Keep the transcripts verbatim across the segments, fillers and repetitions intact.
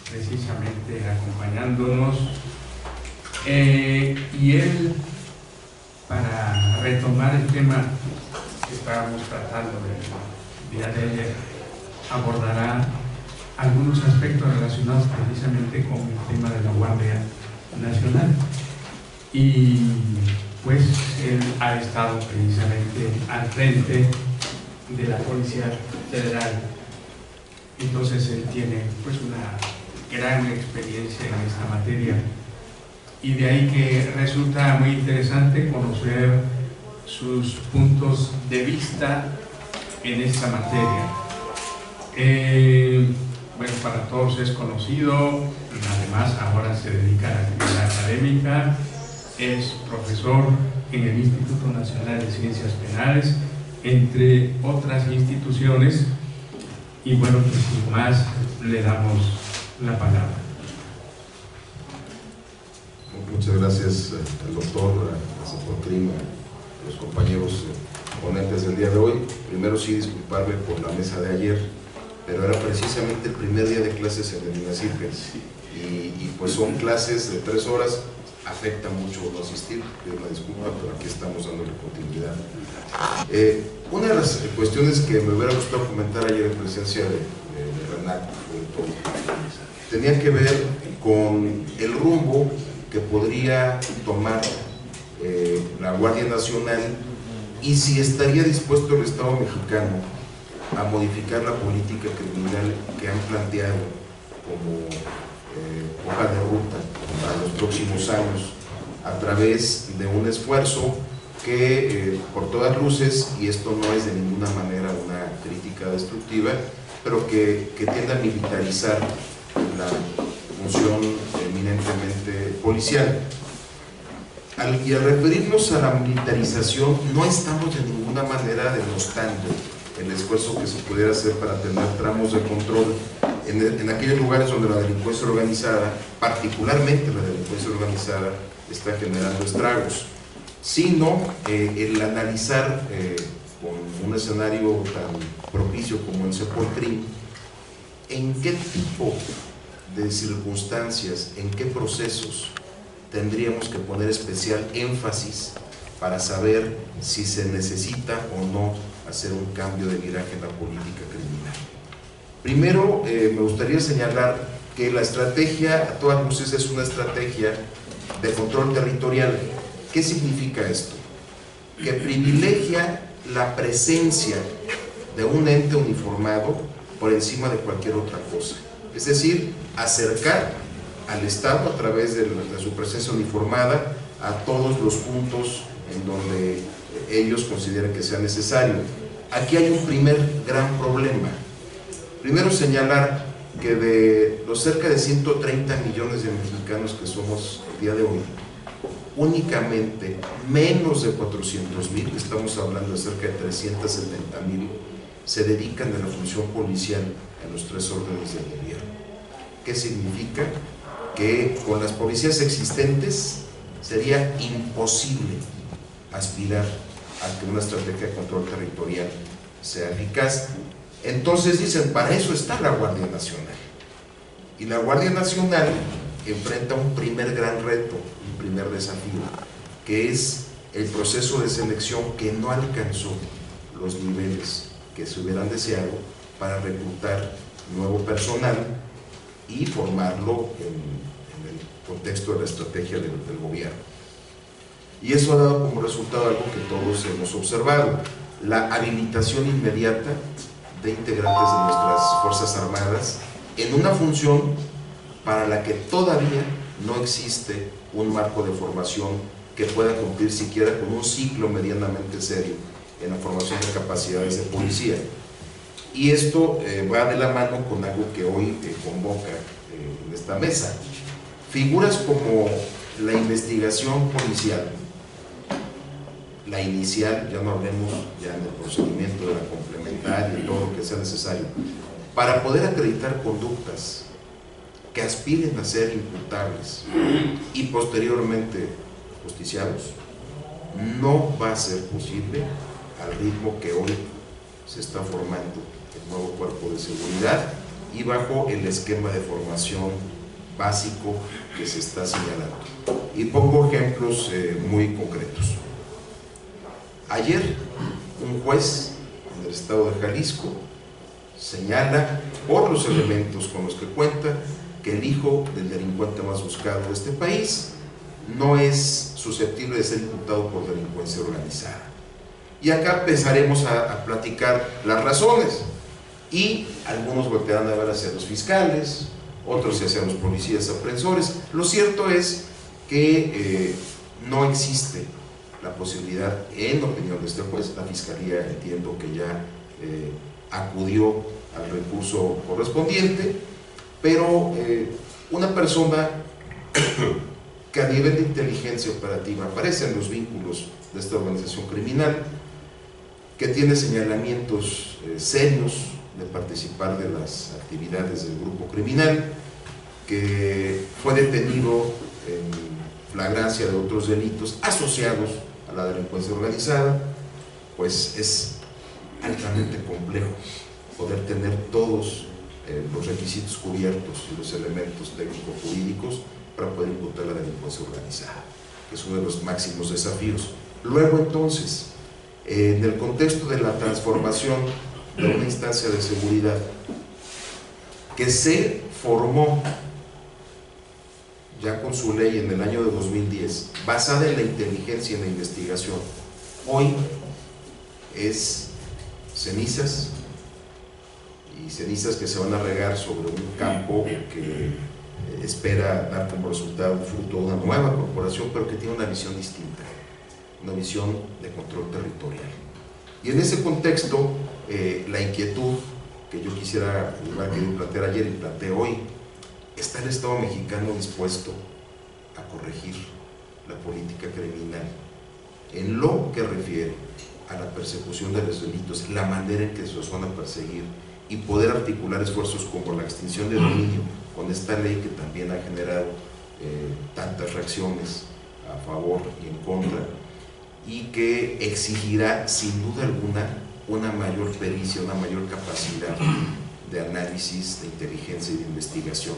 precisamente acompañándonos, eh, y él, para retomar el tema que estábamos tratando el día de ayer, abordará algunos aspectos relacionados precisamente con el tema de la Guardia Nacional. Y pues él ha estado precisamente al frente de la Policía Federal, entonces él tiene pues una gran experiencia en esta materia, y de ahí que resulta muy interesante conocer sus puntos de vista en esta materia. Eh, bueno, para todos es conocido, además ahora se dedica a la actividad académica, es profesor en el Instituto Nacional de Ciencias Penales, entre otras instituciones, y bueno, pues sin más le damos la palabra. Muchas gracias al doctor, a Zapotlán, a los compañeros ponentes del día de hoy. Primero sí disculparme por la mesa de ayer, pero era precisamente el primer día de clases en el INACIPE, y, y pues son clases de tres horas, afecta mucho no asistir, pido una disculpa, pero aquí estamos dándole continuidad. Eh, una de las cuestiones que me hubiera gustado comentar ayer en presencia de, de, de Renato, tenía que ver con el rumbo que podría tomar eh, la Guardia Nacional, y si estaría dispuesto el Estado mexicano a modificar la política criminal que han planteado como eh, hoja de ruta para los próximos años, a través de un esfuerzo que eh, por todas luces, y esto no es de ninguna manera una crítica destructiva, pero que, que tiende a militarizar la función eminentemente policial. Al, y al referirnos a la militarización, no estamos de ninguna manera denostando el esfuerzo que se pudiera hacer para tener tramos de control en, en aquellos lugares donde la delincuencia organizada, particularmente la delincuencia organizada, está generando estragos, sino eh, el analizar eh, con un escenario tan propicio como el Zapotlán, en qué tipo de circunstancias, en qué procesos tendríamos que poner especial énfasis para saber si se necesita o no hacer un cambio de viraje en la política criminal. Primero, eh, me gustaría señalar que la estrategia, a todas luces, es una estrategia de control territorial. ¿Qué significa esto? Que privilegia la presencia de un ente uniformado por encima de cualquier otra cosa. Es decir, acercar al Estado a través de, de su presencia uniformada a todos los puntos en donde ellos consideren que sea necesario. Aquí hay un primer gran problema. Primero, señalar que de los cerca de ciento treinta millones de mexicanos que somos el día de hoy, únicamente menos de cuatrocientos mil, estamos hablando de cerca de trescientos setenta mil, se dedican a la función policial en los tres órdenes del gobierno. ¿Qué significa? Que con las policías existentes sería imposible aspirar a que una estrategia de control territorial sea eficaz. Entonces dicen, para eso está la Guardia Nacional. Y la Guardia Nacional enfrenta un primer gran reto, un primer desafío, que es el proceso de selección que no alcanzó los niveles que se hubieran deseado para reclutar nuevo personal y formarlo en, en el contexto de la estrategia del, del gobierno. Y eso ha dado como resultado algo que todos hemos observado: la habilitación inmediata de integrantes de nuestras Fuerzas Armadas en una función para la que todavía no existe un marco de formación que pueda cumplir siquiera con un ciclo medianamente serio en la formación de capacidades de policía. Y esto eh, va de la mano con algo que hoy eh, convoca eh, en esta mesa. Figuras como la investigación policial, la inicial, ya no hablemos ya en el procedimiento de la complementaria y todo lo que sea necesario, para poder acreditar conductas que aspiren a ser imputables y posteriormente justiciados, no va a ser posible al ritmo que hoy se está formando el nuevo cuerpo de seguridad y bajo el esquema de formación básico que se está señalando. Y pongo ejemplos eh, muy concretos. Ayer un juez en el estado de Jalisco señala, por los elementos con los que cuenta, que el hijo del delincuente más buscado de este país no es susceptible de ser imputado por delincuencia organizada. Y acá empezaremos a, a platicar las razones, y algunos voltearán a ver hacia los fiscales, otros hacia los policías aprensores. Lo cierto es que eh, no existe la posibilidad, en opinión de este juez, la fiscalía entiendo que ya eh, acudió al recurso correspondiente, pero eh, una persona que a nivel de inteligencia operativa aparece en los vínculos de esta organización criminal, que tiene señalamientos eh, serios de participar de las actividades del grupo criminal, que fue detenido en flagrancia de otros delitos asociados a la delincuencia organizada, pues es altamente complejo poder tener todos eh, los requisitos cubiertos y los elementos técnico-jurídicos para poder imputar la delincuencia organizada, que es uno de los máximos desafíos. Luego, entonces, eh, en el contexto de la transformación de una instancia de seguridad que se formó ya con su ley en el año de dos mil diez, basada en la inteligencia y en la investigación, hoy es cenizas, y cenizas que se van a regar sobre un campo que espera dar como resultado un fruto de una nueva corporación, pero que tiene una visión distinta, una visión de control territorial. Y en ese contexto, eh, la inquietud que yo quisiera, igual que plantear ayer y planteé hoy, ¿está el Estado mexicano dispuesto a corregir la política criminal en lo que refiere a la persecución de los delitos, la manera en que se los van a perseguir, y poder articular esfuerzos como la extinción de dominio con esta ley que también ha generado eh, tantas reacciones a favor y en contra, y que exigirá sin duda alguna una mayor pericia, una mayor capacidad de análisis, de inteligencia y de investigación?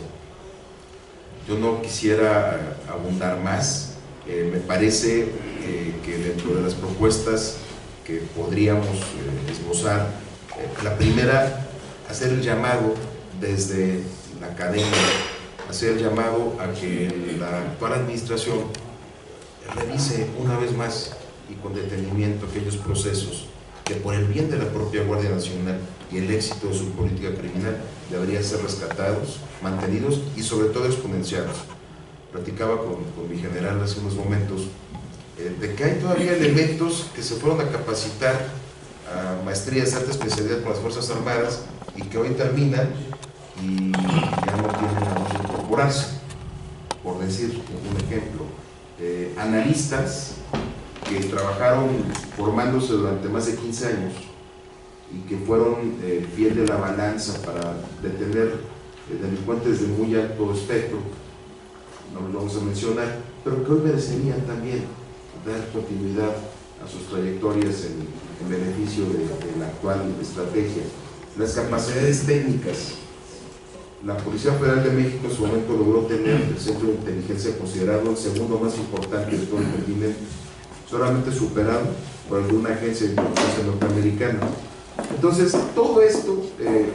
Yo no quisiera abundar más. Eh, me parece eh, que dentro de las propuestas que podríamos eh, esbozar, eh, la primera, hacer el llamado desde la academia, hacer el llamado a que la actual administración revise una vez más y con detenimiento aquellos procesos que, por el bien de la propia Guardia Nacional y el éxito de su política criminal, deberían ser rescatados, mantenidos y sobre todo exponenciados. Platicaba con, con mi general hace unos momentos eh, de que hay todavía elementos que se fueron a capacitar a maestrías de alta especialidad con las Fuerzas Armadas y que hoy terminan y ya no tienen a dónde incorporarse. Por decir un ejemplo, eh, analistas que trabajaron formándose durante más de quince años y que fueron eh, piel de la balanza para detener eh, delincuentes de muy alto espectro, no los vamos a mencionar, pero que hoy merecerían también dar continuidad a sus trayectorias en, en beneficio de, de la actual estrategia. Las capacidades técnicas. La Policía Federal de México en su momento logró tener el centro de inteligencia considerado el segundo más importante de todo el continente, solamente superado por alguna agencia de inteligencia norteamericana. Entonces, todo esto, eh,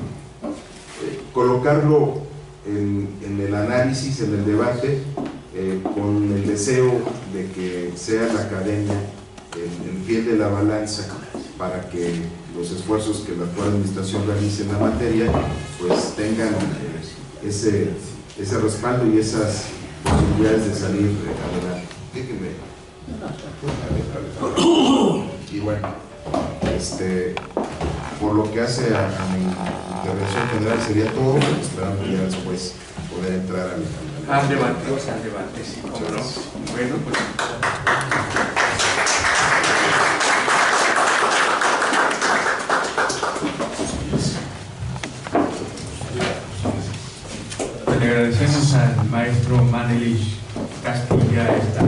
eh, colocarlo en, en el análisis, en el debate, eh, con el deseo de que sea la academia el, el pie de la balanza para que los esfuerzos que la actual administración realice en la materia pues tengan eh, ese, ese respaldo y esas posibilidades de salir eh, adelante. Déjenme. Y bueno, este, por lo que hace a, a mi intervención general sería todo, esperando ya después poder entrar al, al, al debate. Al debate, sí, cómo no. Bueno, pues. Le agradecemos al maestro Manelich Castilla esta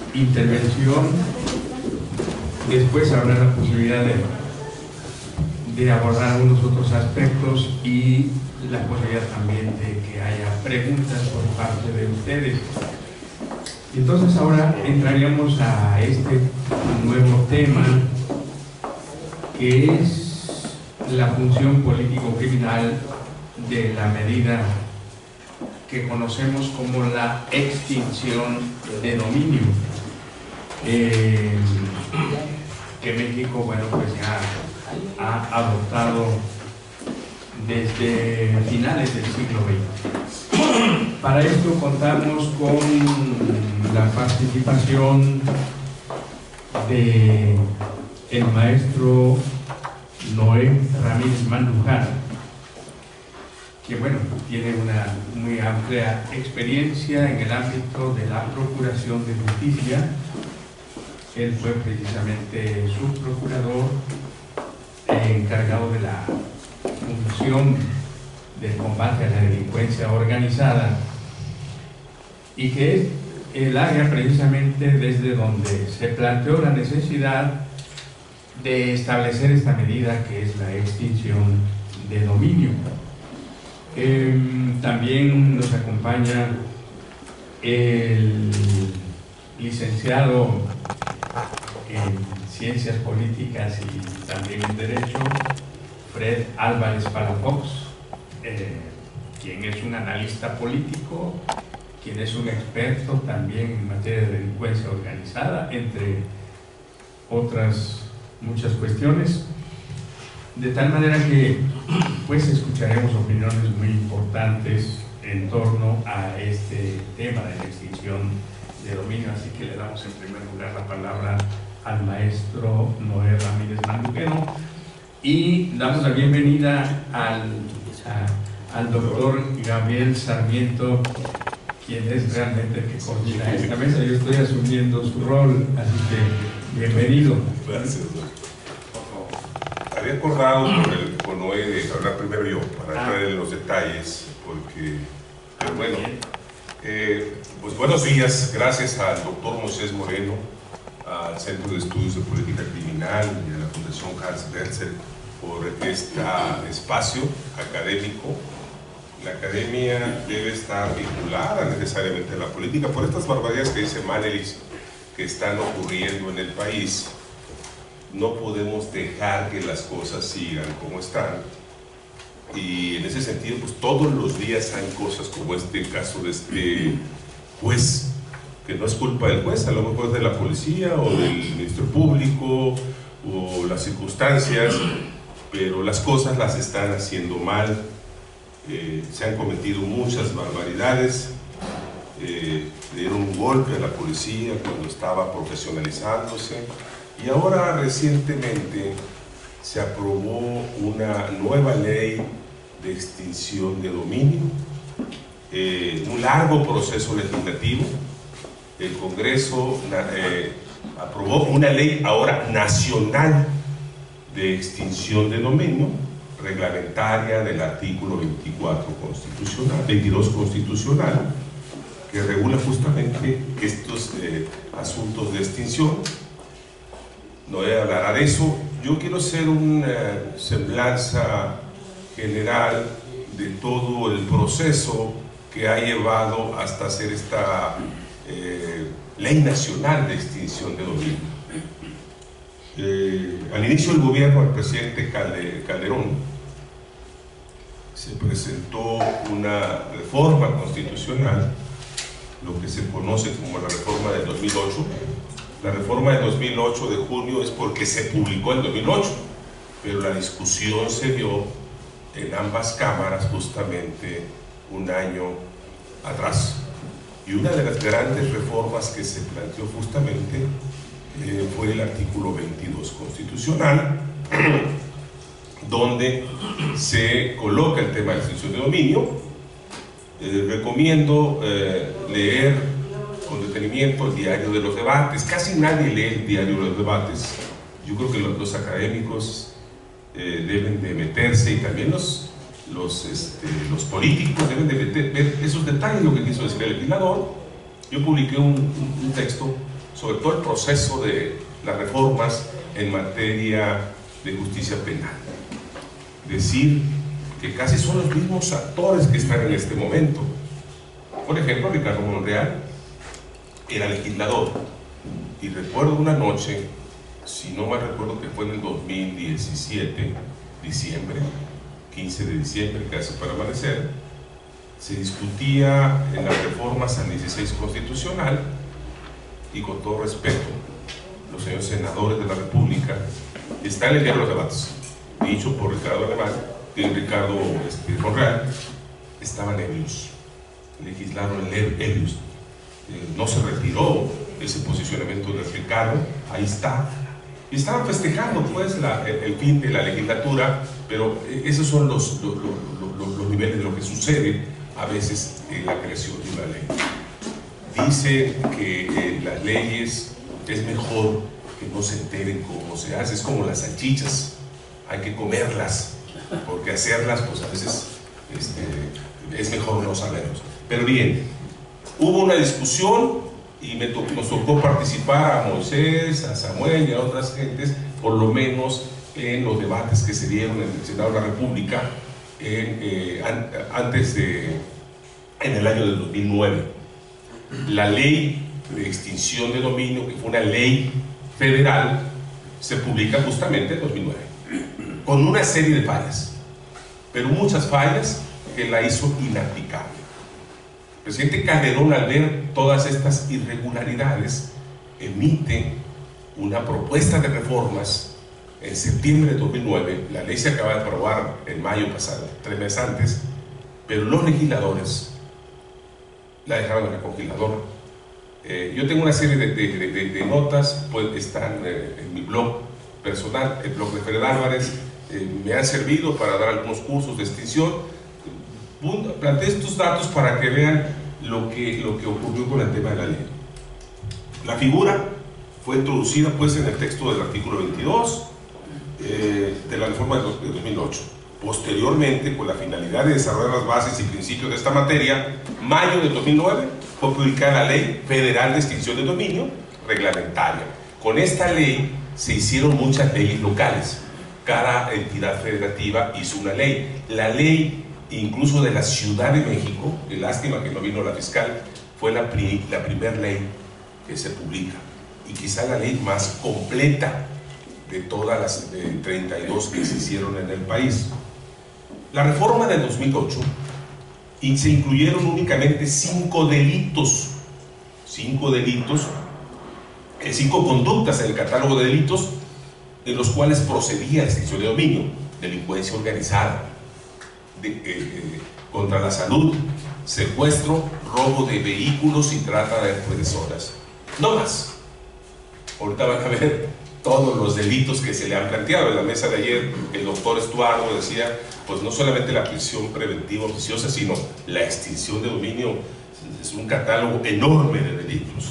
intervención. Después habrá la posibilidad de, de abordar algunos otros aspectos y la posibilidad también de que haya preguntas por parte de ustedes. Entonces ahora entraríamos a este nuevo tema, que es la función político-criminal de la medida que conocemos como la extinción de dominio, eh, que México, bueno, pues ya ha adoptado desde finales del siglo veinte. Para esto contamos con la participación de el maestro Noé Ramírez Mandujano, que bueno, tiene una muy amplia experiencia en el ámbito de la procuración de justicia. Él fue precisamente subprocurador eh, encargado de la función del combate a la delincuencia organizada, y que es el área precisamente desde donde se planteó la necesidad de establecer esta medida, que es la extinción de dominio. Eh, también nos acompaña el licenciado en Ciencias Políticas y también en Derecho, Fred Álvarez Palafox, eh, quien es un analista político, quien es un experto también en materia de delincuencia organizada, entre otras muchas cuestiones, de tal manera que pues escucharemos opiniones muy importantes en torno a este tema de la extinción de dominio. Así que le damos en primer lugar la palabra al maestro Noé Ramírez Mandujano y damos la bienvenida al, a, al doctor Gabriel Sarmiento, quien es realmente el que coordina esta mesa. Yo estoy asumiendo su rol, así que bienvenido. Gracias, doctor. Había acordado con, el, con Noé de hablar primero yo, para entrar en los detalles, porque, pero bueno, eh, pues buenos días, gracias al doctor Moisés Moreno, al Centro de Estudios de Política Criminal y a la Fundación Hans Berzer por este espacio académico. La academia debe estar vinculada necesariamente a la política por estas barbaridades que dice Manelis que están ocurriendo en el país. No podemos dejar que las cosas sigan como están, y en ese sentido pues todos los días hay cosas como este caso de este juez, que no es culpa del juez, a lo mejor es de la policía o del Ministerio Público o las circunstancias, pero las cosas las están haciendo mal. Eh, se han cometido muchas barbaridades. Eh, le dieron un golpe a la policía cuando estaba profesionalizándose, y ahora recientemente se aprobó una nueva ley de extinción de dominio, eh, un largo proceso legislativo. El Congreso eh, aprobó una ley ahora nacional de extinción de dominio, reglamentaria del artículo veinticuatro constitucional, veintidós constitucional, que regula justamente estos eh, asuntos de extinción. Noé hablará de eso. Yo quiero hacer una semblanza general de todo el proceso que ha llevado hasta hacer esta eh, ley nacional de extinción de dominio. Eh, al inicio del gobierno del presidente Calderón se presentó una reforma constitucional, lo que se conoce como la reforma del dos mil ocho. La reforma del dos mil ocho de junio es porque se publicó en dos mil ocho, pero la discusión se dio en ambas cámaras justamente un año atrás. Y una de las grandes reformas que se planteó justamente eh, fue el artículo veintidós constitucional, donde se coloca el tema de la extinción de dominio. Eh, recomiendo eh, leer con detenimiento el diario de los debates. Casi nadie lee el diario de los debates. Yo creo que los, los académicos eh, deben de meterse, y también los, los, este, los políticos deben de meter, ver esos detalles, lo que quiso decir el legislador. Yo publiqué un, un, un texto sobre todo el proceso de las reformas en materia de justicia penal. decir que casi son los mismos actores que están en este momento. Por ejemplo, Ricardo Monreal era legislador, y recuerdo una noche, si no mal recuerdo que fue en el dos mil diecisiete, diciembre, quince de diciembre, casi para amanecer, se discutía en las reformas al dieciséis constitucional, y con todo respeto, los señores senadores de la República, está en el diario de los debates, dicho por Ricardo Alemán y Ricardo este, Monreal, estaban ebrios, legislaron ebrios. Eh, no se retiró ese posicionamiento de Ricardo, ahí está, y estaban festejando pues la, el, el fin de la legislatura, pero esos son los, los, los, los niveles de lo que sucede a veces en la creación de una ley. Dice que eh, las leyes es mejor que no se enteren cómo se hace, es como las salchichas, hay que comerlas, porque hacerlas pues a veces este, es mejor no saberlos. Pero bien, hubo una discusión y me to nos tocó participar a Moisés, a Samuel y a otras gentes, por lo menos en los debates que se dieron en el Senado de la República en, eh, an antes de, en el año del dos mil nueve. La ley de extinción de dominio, que fue una ley federal, se publica justamente en dos mil nueve, con una serie de fallas, pero muchas fallas que la hizo inaplicable. El presidente Calderón, al ver todas estas irregularidades, emite una propuesta de reformas en septiembre de dos mil nueve. La ley se acaba de aprobar en mayo pasado, tres meses antes, pero los legisladores la dejaron en la congeladora. Eh, yo tengo una serie de, de, de, de notas, pues están eh, en mi blog personal, el blog de Fred Álvarez, eh, me han servido para dar algunos cursos de extinción. Planteé estos datos para que vean lo que, lo que ocurrió con el tema de la ley. La figura fue introducida pues en el texto del artículo veintidós eh, de la reforma de dos mil ocho. Posteriormente, con la finalidad de desarrollar las bases y principios de esta materia, mayo de dos mil nueve fue publicada la Ley Federal de Extinción de Dominio Reglamentaria. Con esta ley se hicieron muchas leyes locales. Cada entidad federativa hizo una ley. La ley incluso de la Ciudad de México, de lástima que no vino la fiscal, fue la, pri la primera ley que se publica, y quizá la ley más completa de todas las de treinta y dos que se hicieron en el país. La reforma del dos mil ocho, y se incluyeron únicamente cinco delitos, cinco delitos, eh, cinco conductas en el catálogo de delitos en los cuales procedía la extinción de dominio: delincuencia organizada, De, eh, eh, contra la salud, secuestro, robo de vehículos y trata de personas. No más. Ahorita van a ver todos los delitos que se le han planteado. En la mesa de ayer el doctor Estuardo decía, pues no solamente la prisión preventiva oficiosa, sino la extinción de dominio. Es un catálogo enorme de delitos.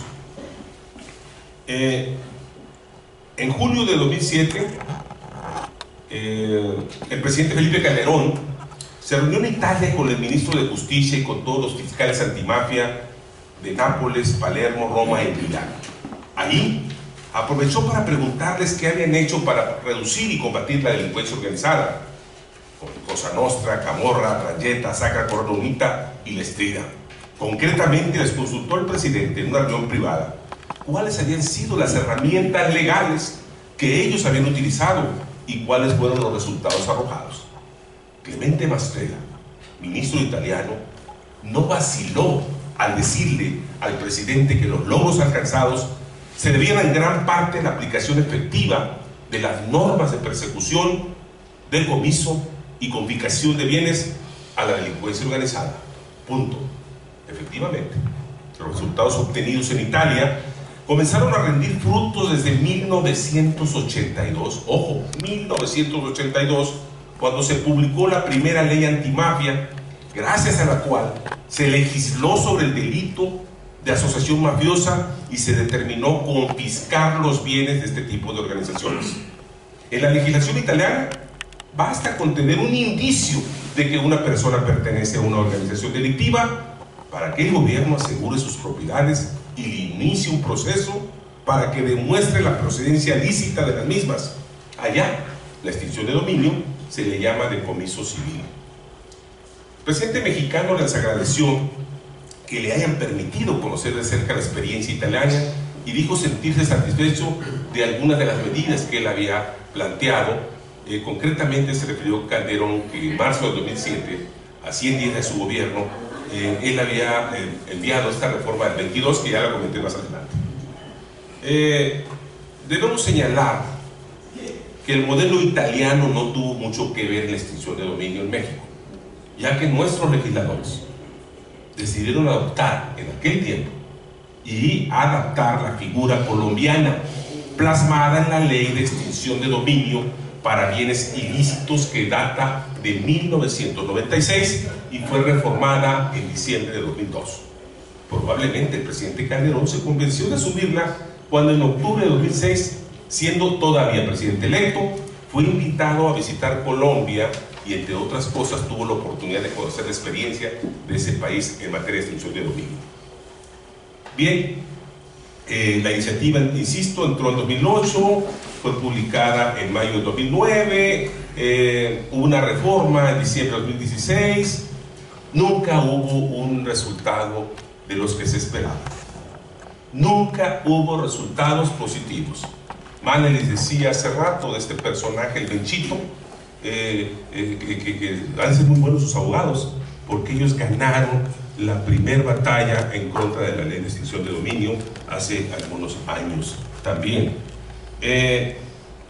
Eh, en julio de dos mil siete eh, el presidente Felipe Calderón se reunió en Italia con el ministro de Justicia y con todos los fiscales antimafia de Nápoles, Palermo, Roma y Milán. Ahí aprovechó para preguntarles qué habían hecho para reducir y combatir la delincuencia organizada, con Cosa Nostra, Camorra, Rayeta, Sacra Coronita y Lestrida. Concretamente les consultó el presidente en una reunión privada cuáles habían sido las herramientas legales que ellos habían utilizado y cuáles fueron los resultados arrojados. Clemente Mastella, ministro italiano, no vaciló al decirle al presidente que los logros alcanzados se debían en gran parte a la aplicación efectiva de las normas de persecución, decomiso y confiscación de bienes a la delincuencia organizada. Punto. Efectivamente, los resultados obtenidos en Italia comenzaron a rendir frutos desde mil novecientos ochenta y dos. Ojo, mil novecientos ochenta y dos, cuando se publicó la primera ley antimafia, gracias a la cual se legisló sobre el delito de asociación mafiosa y se determinó confiscar los bienes de este tipo de organizaciones. En la legislación italiana basta con tener un indicio de que una persona pertenece a una organización delictiva para que el gobierno asegure sus propiedades y inicie un proceso para que demuestre la procedencia lícita de las mismas. Allá, la extinción de dominio se le llama decomiso civil. El presidente mexicano les agradeció que le hayan permitido conocer de cerca la experiencia italiana y dijo sentirse satisfecho de algunas de las medidas que él había planteado. Eh, concretamente se refirió Calderón que en marzo del dos mil siete, a cien días de su gobierno, eh, él había eh, enviado esta reforma del veintidós, que ya la comenté más adelante. Eh, debemos señalar que el modelo italiano no tuvo mucho que ver en la extinción de dominio en México, ya que nuestros legisladores decidieron adoptar en aquel tiempo y adaptar la figura colombiana plasmada en la ley de extinción de dominio para bienes ilícitos que data de mil novecientos noventa y seis y fue reformada en diciembre de dos mil dos. Probablemente el presidente Calderón se convenció de asumirla cuando en octubre de dos mil seis, siendo todavía presidente electo, fue invitado a visitar Colombia y entre otras cosas tuvo la oportunidad de conocer la experiencia de ese país en materia de extinción de dominio. Bien, eh, la iniciativa, insisto, entró en dos mil ocho, fue publicada en mayo de dos mil nueve, eh, hubo una reforma en diciembre de dos mil dieciséis, nunca hubo un resultado de los que se esperaba. Nunca hubo resultados positivos. Mane les decía hace rato de este personaje, el Benchito, eh, eh, que, que, que han sido muy buenos sus abogados, porque ellos ganaron la primera batalla en contra de la ley de extinción de dominio hace algunos años también. Eh,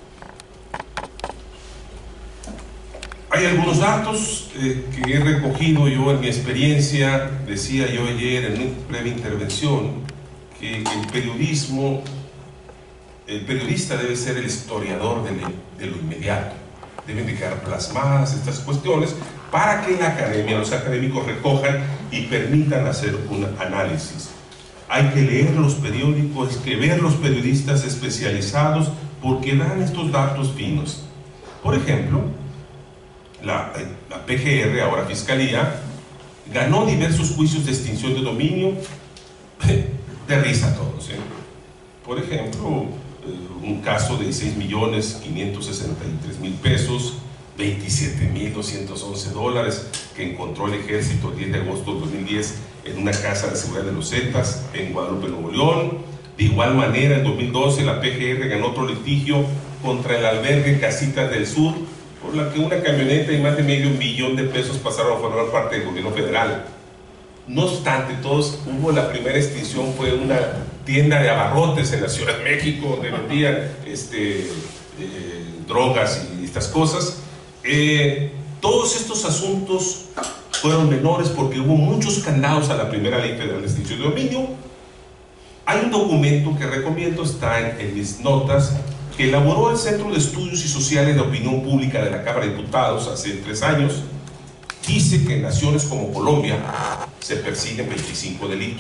hay algunos datos eh, que he recogido yo en mi experiencia. Decía yo ayer en una breve intervención que el periodismo, el periodista debe ser el historiador de, de lo inmediato. Deben de quedar plasmadas estas cuestiones para que la academia, los académicos recojan y permitan hacer un análisis. Hay que leer los periódicos, hay que ver los periodistas especializados porque dan estos datos finos. Por ejemplo, la, la P G R, ahora Fiscalía, ganó diversos juicios de extinción de dominio de risa a todos, ¿eh? Por ejemplo, un caso de dieciséis millones quinientos sesenta y tres mil pesos, veintisiete mil doscientos once dólares que encontró el ejército el diez de agosto de dos mil diez en una casa de seguridad de los Zetas en Guadalupe, Nuevo León. De igual manera, en dos mil doce la P G R ganó otro litigio contra el albergue Casitas del Sur, por la que una camioneta y más de medio millón de pesos pasaron a formar parte del gobierno federal. No obstante, todos hubo la primera extinción, fue una tienda de abarrotes en la Ciudad de México donde vendían este, eh, drogas y estas cosas. Eh, todos estos asuntos fueron menores porque hubo muchos candados a la primera ley federal de extinción de dominio. Hay un documento que recomiendo, está en, en mis notas, que elaboró el Centro de Estudios y Sociales de Opinión Pública de la Cámara de Diputados hace tres años. Dice que en naciones como Colombia se persiguen veinticinco delitos.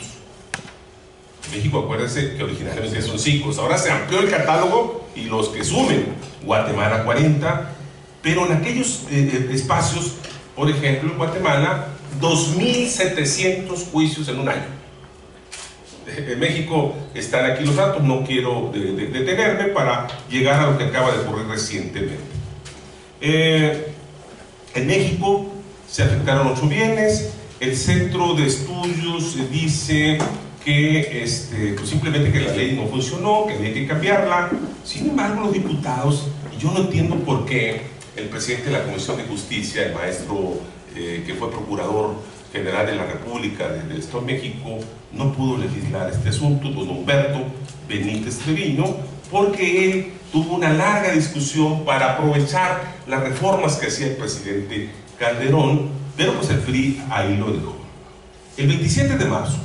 En México, acuérdense que originalmente son cinco. Ahora se amplió el catálogo y los que sumen, Guatemala cuarenta, pero en aquellos eh, espacios, por ejemplo, en Guatemala, dos mil setecientos juicios en un año. En México están aquí los datos, no quiero de, de, detenerme para llegar a lo que acaba de ocurrir recientemente. Eh, en México se afectaron ocho bienes. El Centro de Estudios dice que este, pues simplemente que la ley no funcionó, que había que cambiarla. Sin embargo, los diputados, y yo no entiendo por qué el presidente de la Comisión de Justicia, el maestro eh, que fue procurador general de la República del Estado de México, no pudo legislar este asunto, don Humberto Benítez Treviño, porque él tuvo una larga discusión para aprovechar las reformas que hacía el presidente Calderón, pero pues el P R I ahí lo dejó. El veintisiete de marzo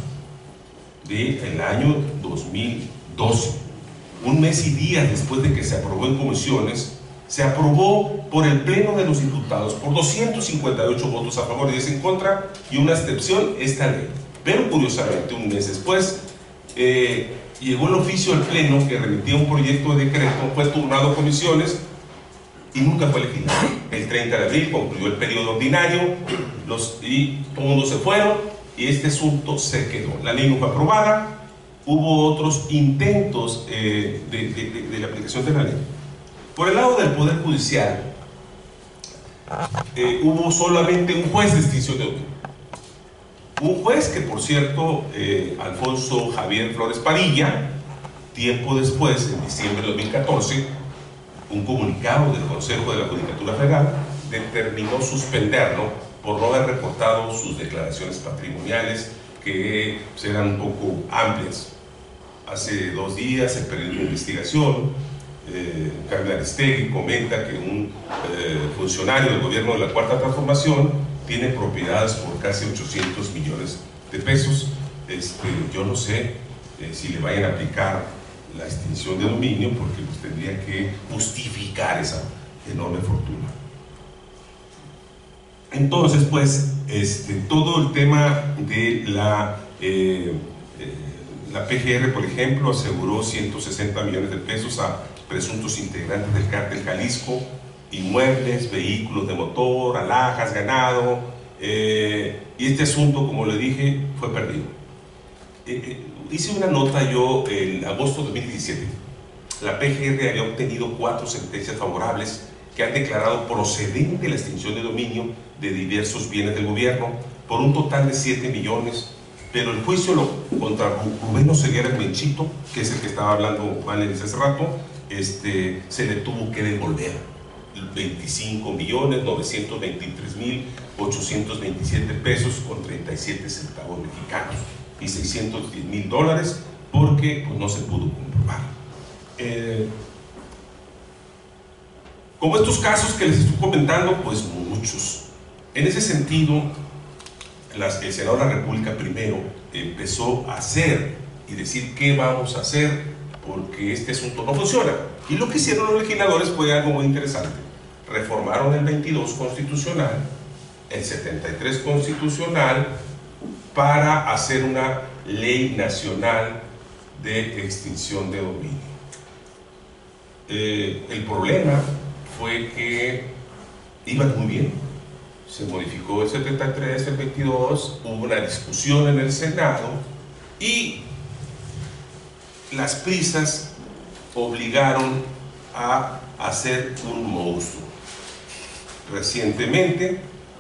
del año dos mil doce, un mes y días después de que se aprobó en comisiones, se aprobó por el Pleno de los Diputados por doscientos cincuenta y ocho votos a favor y diez en contra y una abstención esta ley. Pero curiosamente, un mes después, eh, llegó el oficio al Pleno que remitía un proyecto de decreto, fue turnado a comisiones y nunca fue legislado. El treinta de abril concluyó el periodo ordinario los, y todo el mundo se fueron y este asunto se quedó. La ley no fue aprobada, hubo otros intentos eh, de, de, de, de la aplicación de la ley. Por el lado del Poder Judicial, eh, hubo solamente un juez de extinción de dominio. Un juez que, por cierto, eh, Alfonso Javier Flores Padilla, tiempo después, en diciembre de dos mil catorce, un comunicado del Consejo de la Judicatura Federal determinó suspenderlo por no haber reportado sus declaraciones patrimoniales, que eran un poco amplias. Hace dos días, el periódico de investigación, eh, Carmen Aristegui comenta que un eh, funcionario del gobierno de la Cuarta Transformación tiene propiedades por casi ochocientos millones de pesos. Este, yo no sé eh, si le vayan a aplicar la extinción de dominio, porque pues, tendría que justificar esa enorme fortuna. Entonces, pues, este, todo el tema de la, eh, eh, la P G R, por ejemplo, aseguró ciento sesenta millones de pesos a presuntos integrantes del cártel Jalisco, inmuebles, vehículos de motor, alhajas, ganado, eh, y este asunto, como le dije, fue perdido. Eh, eh, hice una nota yo en agosto de dos mil diecisiete. La P G R había obtenido cuatro sentencias favorables que han declarado procedente la extinción de dominio de diversos bienes del gobierno por un total de siete millones, pero el juicio lo, contra Rubén Oseguera el Menchito, que es el que estaba hablando Valeria hace rato, este, se le tuvo que devolver veinticinco millones novecientos veintitrés mil ochocientos veintisiete pesos con treinta y siete centavos mexicanos y seiscientos diez mil dólares porque pues, no se pudo comprobar. Eh, como estos casos que les estoy comentando, pues muchos. En ese sentido, las, el Senado de la República primero empezó a hacer y decir qué vamos a hacer porque este asunto no funciona. Y lo que hicieron los legisladores fue algo muy interesante. Reformaron el veintidós constitucional, el setenta y tres constitucional, para hacer una ley nacional de extinción de dominio. Eh, el problema fue que iban muy bien. Se modificó el setenta y tres, el veintidós, hubo una discusión en el Senado y las prisas obligaron a hacer un monstruo. Recientemente,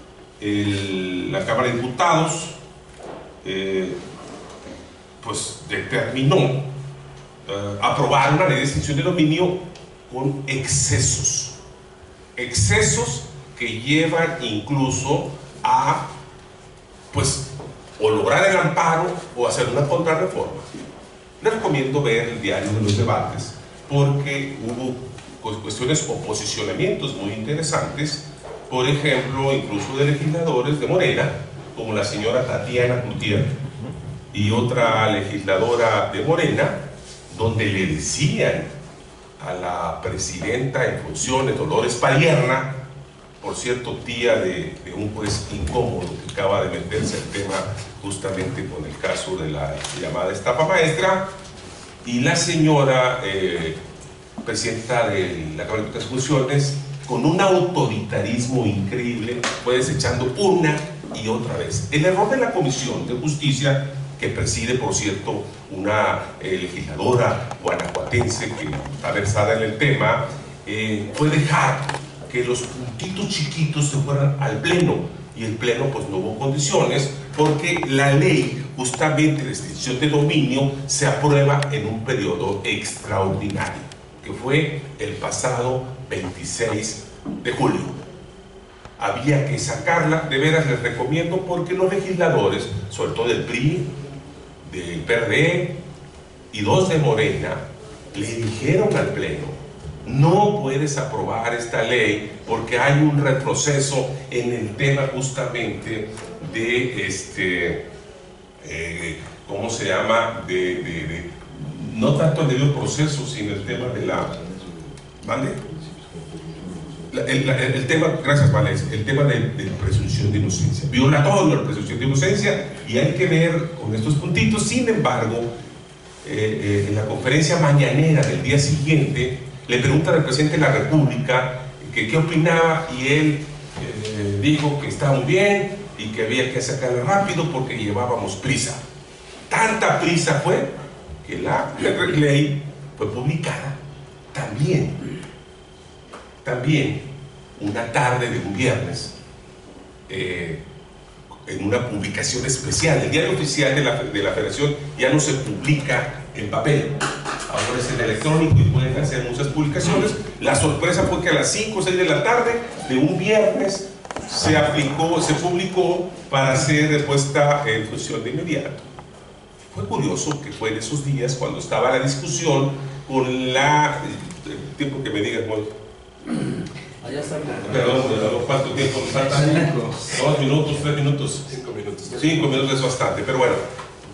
el, la Cámara de Diputados eh, pues determinó eh, aprobar una ley de extinción de dominio con excesos. Excesos que llevan incluso a, pues, o lograr el amparo o hacer una contrarreforma. Les recomiendo ver el diario de los debates porque hubo cuestiones o posicionamientos muy interesantes, por ejemplo, incluso de legisladores de Morena, como la señora Tatiana Cloutier y otra legisladora de Morena, donde le decían a la presidenta en funciones, Dolores Padierna, por cierto, tía de, de un juez incómodo que acaba de meterse el tema justamente con el caso de la llamada estafa maestra, y la señora eh, presidenta de la Cámara de Funciones, con un autoritarismo increíble, fue desechando una y otra vez. El error de la Comisión de Justicia, que preside, por cierto, una eh, legisladora guanajuatense que está versada en el tema, eh, fue dejar que los puntitos chiquitos se fueran al pleno, y el pleno pues no hubo condiciones porque la ley justamente de extinción de dominio se aprueba en un periodo extraordinario que fue el pasado veintiséis de julio. Había que sacarla, de veras les recomiendo, porque los legisladores, sobre todo del P R I, del P R D y dos de Morena, le dijeron al pleno: no puedes aprobar esta ley porque hay un retroceso en el tema justamente de este, eh, ¿cómo se llama? De, de, de, no tanto el debido proceso, sino el tema de la, ¿vale? El, el, el tema, gracias, Vale, el tema de, de la presunción de inocencia, violatorio la presunción de inocencia, y hay que ver con estos puntitos. Sin embargo, eh, eh, en la conferencia mañanera del día siguiente, le preguntan al presidente de la República que qué opinaba, y él eh, dijo que estaba muy bien y que había que sacarla rápido porque llevábamos prisa. Tanta prisa fue que la ley fue publicada también, también una tarde de un viernes, eh, en una publicación especial. El diario oficial de la, de la Federación ya no se publica en papel, ahora es en electrónico y pueden hacer muchas publicaciones. La sorpresa fue que a las cinco o seis de la tarde de un viernes se aplicó, se publicó para ser puesta en función de inmediato. Fue curioso que fue en esos días cuando estaba la discusión con la... el tiempo que me digas, bueno, allá está. perdón, ¿cuánto tiempo nos falta? Dos minutos, tres minutos. Cinco minutos. Cinco minutos es bastante, pero bueno,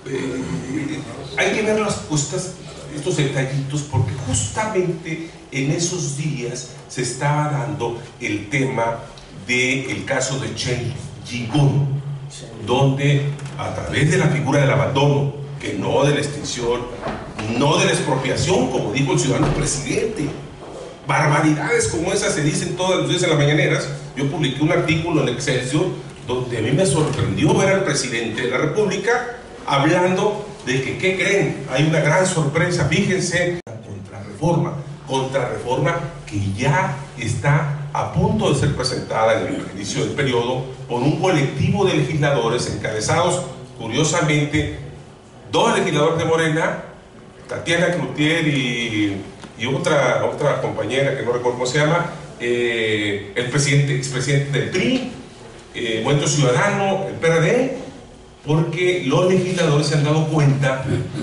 eh, hay que ver las cosas, estos detallitos, porque justamente en esos días se estaba dando el tema del caso de Chen Yi-gun, donde a través de la figura del abandono, que no de la extinción, no de la expropiación, como dijo el ciudadano presidente, barbaridades como esas se dicen todos los días en las mañaneras. Yo publiqué un artículo en Excelsior donde a mí me sorprendió ver al presidente de la República hablando de que, ¿qué creen? Hay una gran sorpresa, fíjense, la contrarreforma, contrarreforma que ya está a punto de ser presentada en el inicio del periodo por un colectivo de legisladores encabezados, curiosamente, dos legisladores de Morena, Tatiana Cloutier y, y otra, otra compañera que no recuerdo cómo se llama, eh, el presidente, expresidente del P R I, eh, Movimiento Ciudadano, el P R D, porque los legisladores se han dado cuenta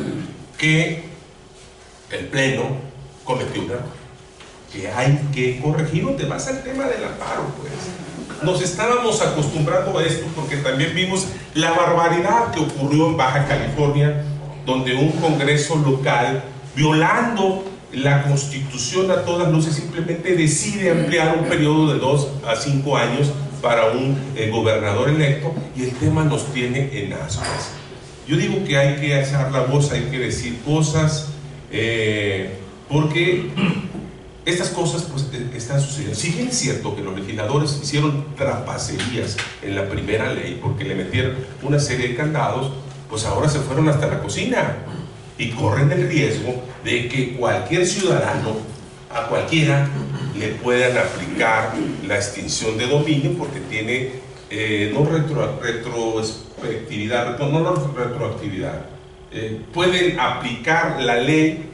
que el Pleno cometió un error, que hay que corregir. ¿Dónde vas al tema del amparo? Pues nos estábamos acostumbrando a esto porque también vimos la barbaridad que ocurrió en Baja California, donde un congreso local, violando la Constitución a todas luces, simplemente decide ampliar un periodo de dos a cinco años para un eh, gobernador electo, y el tema nos tiene en ascuas. Yo digo que hay que alzar la voz, hay que decir cosas, eh, porque estas cosas pues están sucediendo. Si bien es cierto que los legisladores hicieron trapacerías en la primera ley porque le metieron una serie de candados, pues ahora se fueron hasta la cocina y corren el riesgo de que cualquier ciudadano, a cualquiera, le puedan aplicar la extinción de dominio porque tiene eh, no retro, retrospectividad, no, no retroactividad, eh, pueden aplicar la ley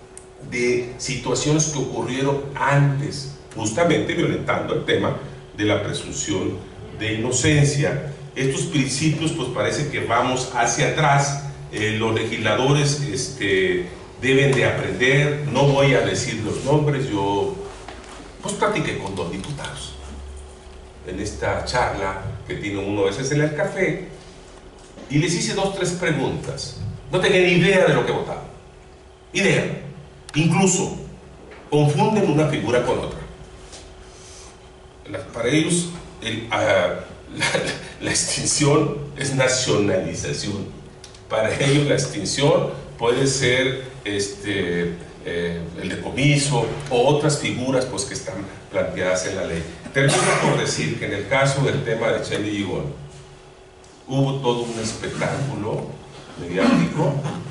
de situaciones que ocurrieron antes, justamente violentando el tema de la presunción de inocencia. Estos principios pues parece que vamos hacia atrás. Eh, los legisladores este, deben de aprender. No voy a decir los nombres, yo pues platiqué con dos diputados en esta charla que tiene uno a veces en el café y les hice dos, tres preguntas. No tenían ni idea de lo que votaban, idea. Incluso confunden una figura con otra. Para ellos el, uh, la, la extinción es nacionalización. Para ellos la extinción puede ser este, eh, el decomiso o otras figuras pues, que están planteadas en la ley. Termino por decir que en el caso del tema de Chen Yi-gun hubo todo un espectáculo mediático.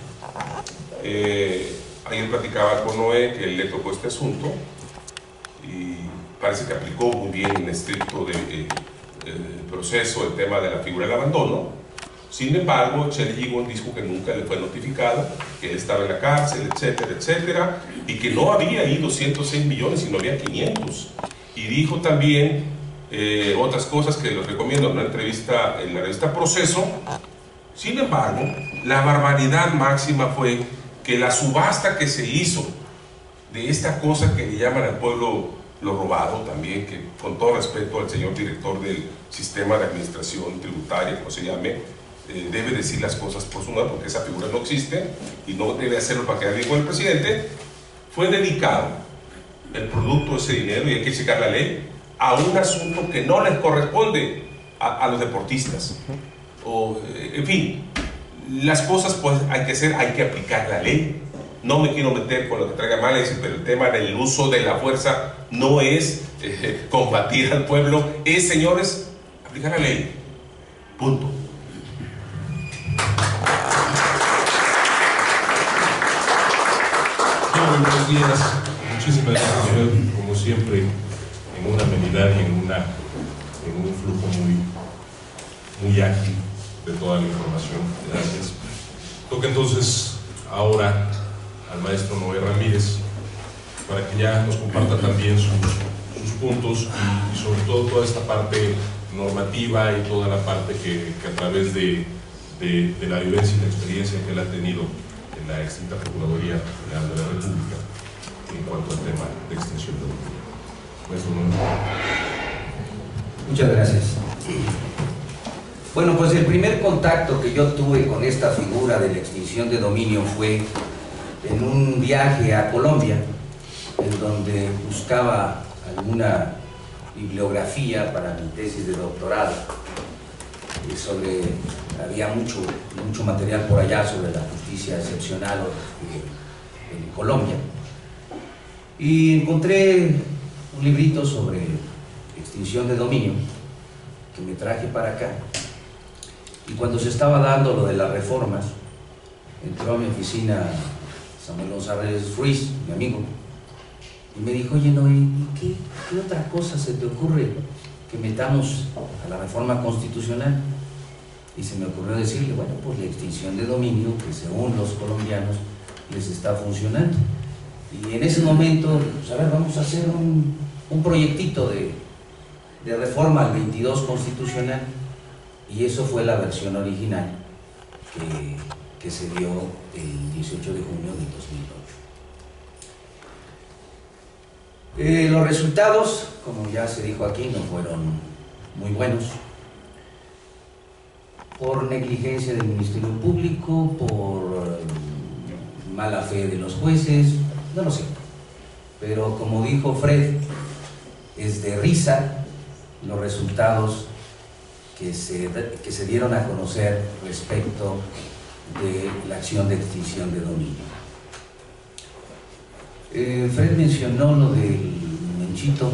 Eh, Ayer platicaba con Noé que él le tocó este asunto y parece que aplicó muy bien en estricto de, eh, el proceso el tema de la figura del abandono. Sin embargo, Chen Yi-gun dijo que nunca le fue notificado, que él estaba en la cárcel, etcétera, etcétera, y que no había ahí doscientos seis millones, sino había quinientos. Y dijo también eh, otras cosas que les recomiendo en una entrevista en la revista Proceso. Sin embargo, la barbaridad máxima fue que la subasta que se hizo de esta cosa que le llaman al pueblo lo robado también, que con todo respeto al señor director del sistema de administración tributaria, como se llame, eh, debe decir las cosas por su nombre, porque esa figura no existe y no debe hacerlo para quedar bien con el presidente. Fue dedicado el producto de ese dinero, y hay que checar la ley, a un asunto que no les corresponde a, a los deportistas. O, eh, en fin, las cosas pues hay que hacer, hay que aplicar la ley. No me quiero meter con lo que traiga mal, pero el tema del uso de la fuerza no es eh, combatir al pueblo, es, señores, aplicar la ley. Punto. Muy buenos días. Muchísimas gracias, señor, como siempre, en una amenidad y en, una, en un flujo muy, muy ágil de toda la información. Gracias. Toca entonces ahora al maestro Noé Ramírez para que ya nos comparta también sus, sus puntos y, y sobre todo toda esta parte normativa y toda la parte que, que a través de, de, de la vivencia y la experiencia que él ha tenido en la extinta Procuraduría General de la República en cuanto al tema de extinción de dominio. Maestro Noé. Muchas gracias. Bueno, pues el primer contacto que yo tuve con esta figura de la extinción de dominio fue en un viaje a Colombia, en donde buscaba alguna bibliografía para mi tesis de doctorado. Y sobre, había mucho, mucho material por allá sobre la justicia excepcional en Colombia. Y encontré un librito sobre extinción de dominio que me traje para acá. Y cuando se estaba dando lo de las reformas, entró a mi oficina Samuel González Ruiz, mi amigo, y me dijo: oye, Noé, ¿y qué, qué otra cosa se te ocurre que metamos a la reforma constitucional? Y se me ocurrió decirle: bueno, pues la extinción de dominio, que según los colombianos les está funcionando. Y en ese momento, pues a ver, vamos a hacer un, un proyectito de, de reforma al veintidós constitucional. Y eso fue la versión original que, que se dio el dieciocho de junio de dos mil ocho. Eh, los resultados, como ya se dijo aquí, no fueron muy buenos. Por negligencia del Ministerio Público, por eh, mala fe de los jueces, no lo sé. Pero como dijo Fred, es de risa los resultados que se, que se dieron a conocer respecto de la acción de extinción de dominio. Eh, Fred mencionó lo del Menchito.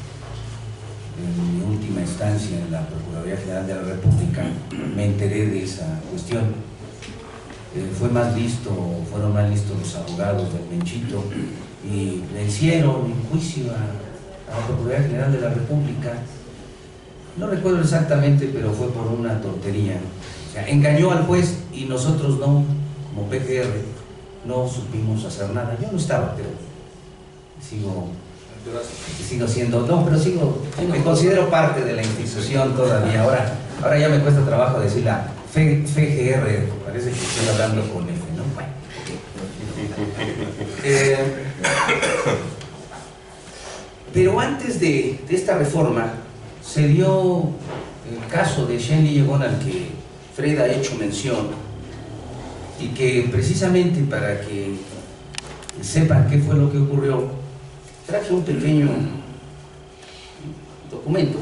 En mi última instancia en la Procuraduría General de la República me enteré de esa cuestión. Eh, fue más listo, fueron más listos los abogados del Menchito y vencieron en juicio a, a la Procuraduría General de la República. No recuerdo exactamente, pero fue por una tontería. O sea, engañó al juez y nosotros no, como P G R, no supimos hacer nada. Yo no estaba, pero sigo, sigo siendo, no, pero sigo, me considero parte de la institución todavía. Ahora, ahora ya me cuesta trabajo decir la F G R, parece que estoy hablando con F, ¿no? Bueno. Eh, pero antes de, de esta reforma, se dio el caso de Shenli Yegón, al que Fred ha hecho mención, y que precisamente para que sepan qué fue lo que ocurrió, traje un pequeño documento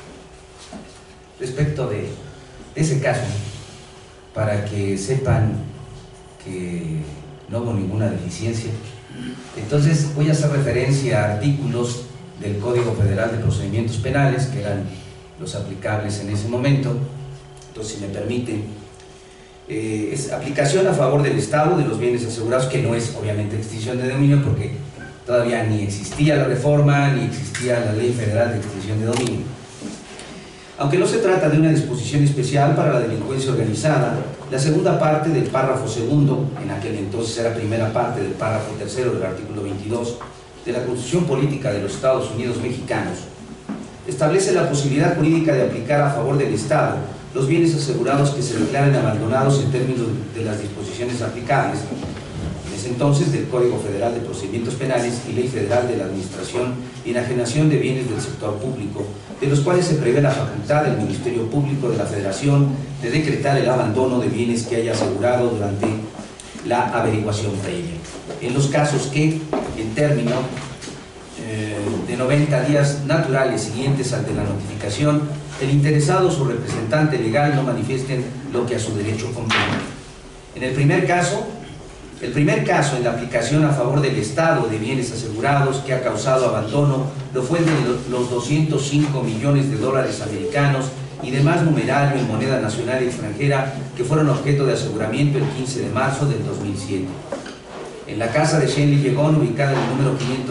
respecto de ese caso, para que sepan que no hubo ninguna deficiencia. Entonces voy a hacer referencia a artículos del Código Federal de Procedimientos Penales, que eran los aplicables en ese momento. Entonces, si me permiten, eh, es aplicación a favor del Estado de los bienes asegurados, que no es obviamente extinción de dominio, porque todavía ni existía la reforma, ni existía la Ley Federal de Extinción de Dominio. Aunque no se trata de una disposición especial para la delincuencia organizada, la segunda parte del párrafo segundo, en aquel entonces era primera parte del párrafo tercero del artículo veintidós, de la Constitución Política de los Estados Unidos Mexicanos, establece la posibilidad jurídica de aplicar a favor del Estado los bienes asegurados que se declaren abandonados en términos de las disposiciones aplicables, en ese entonces del Código Federal de Procedimientos Penales y Ley Federal de la Administración y Enajenación de Bienes del Sector Público, de los cuales se prevé la facultad del Ministerio Público de la Federación de decretar el abandono de bienes que haya asegurado durante la averiguación previa. En los casos que, en término eh, de noventa días naturales siguientes al de la notificación, el interesado o su representante legal no manifiesten lo que a su derecho conviene. En el primer caso, el primer caso en la aplicación a favor del Estado de bienes asegurados que ha causado abandono lo fue el de los doscientos cinco millones de dólares americanos y demás numerario en moneda nacional y extranjera que fueron objeto de aseguramiento el quince de marzo del dos mil siete. En la casa de Shenli Yegón, ubicada en el número quinientos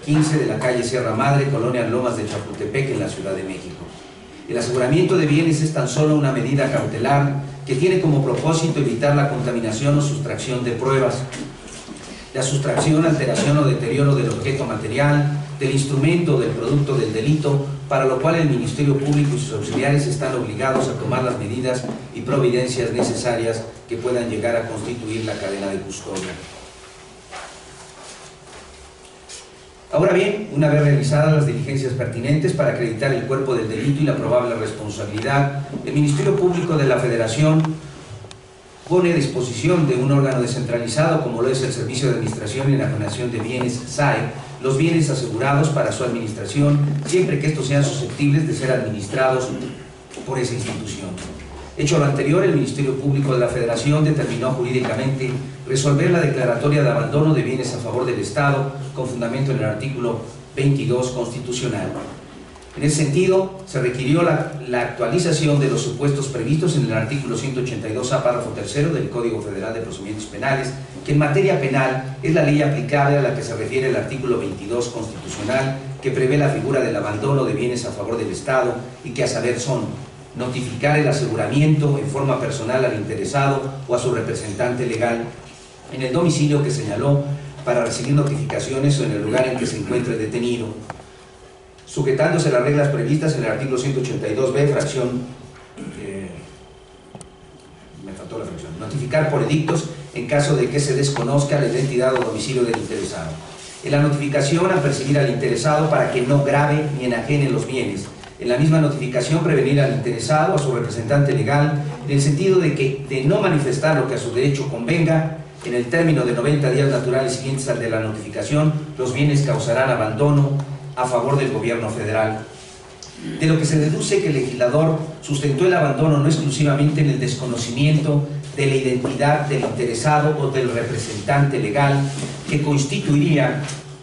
quince de la calle Sierra Madre, Colonia Lomas de Chapultepec, en la Ciudad de México. El aseguramiento de bienes es tan solo una medida cautelar que tiene como propósito evitar la contaminación o sustracción de pruebas, la sustracción, alteración o deterioro del objeto material, del instrumento o del producto del delito, para lo cual el Ministerio Público y sus auxiliares están obligados a tomar las medidas y providencias necesarias que puedan llegar a constituir la cadena de custodia. Ahora bien, una vez realizadas las diligencias pertinentes para acreditar el cuerpo del delito y la probable responsabilidad, el Ministerio Público de la Federación pone a disposición de un órgano descentralizado como lo es el Servicio de Administración y Enajenación de Bienes, S A E, los bienes asegurados para su administración, siempre que estos sean susceptibles de ser administrados por esa institución. Hecho lo anterior, el Ministerio Público de la Federación determinó jurídicamente resolver la declaratoria de abandono de bienes a favor del Estado con fundamento en el artículo veintidós constitucional. En ese sentido, se requirió la, la actualización de los supuestos previstos en el artículo ciento ochenta y dos A, párrafo tercero del Código Federal de Procedimientos Penales, que en materia penal es la ley aplicable a la que se refiere el artículo veintidós constitucional, que prevé la figura del abandono de bienes a favor del Estado y que a saber son: notificar el aseguramiento en forma personal al interesado o a su representante legal en el domicilio que señaló para recibir notificaciones o en el lugar en que se encuentre detenido, sujetándose a las reglas previstas en el artículo ciento ochenta y dos B, fracción, eh, me faltó la fracción, notificar por edictos en caso de que se desconozca la identidad o domicilio del interesado. En la notificación, al percibir al interesado para que no grave ni enajene los bienes. En la misma notificación, prevenir al interesado, a su representante legal, en el sentido de que, de no manifestar lo que a su derecho convenga, en el término de noventa días naturales siguientes al de la notificación, los bienes causarán abandono a favor del gobierno federal. De lo que se deduce que el legislador sustentó el abandono no exclusivamente en el desconocimiento de la identidad del interesado o del representante legal, que constituiría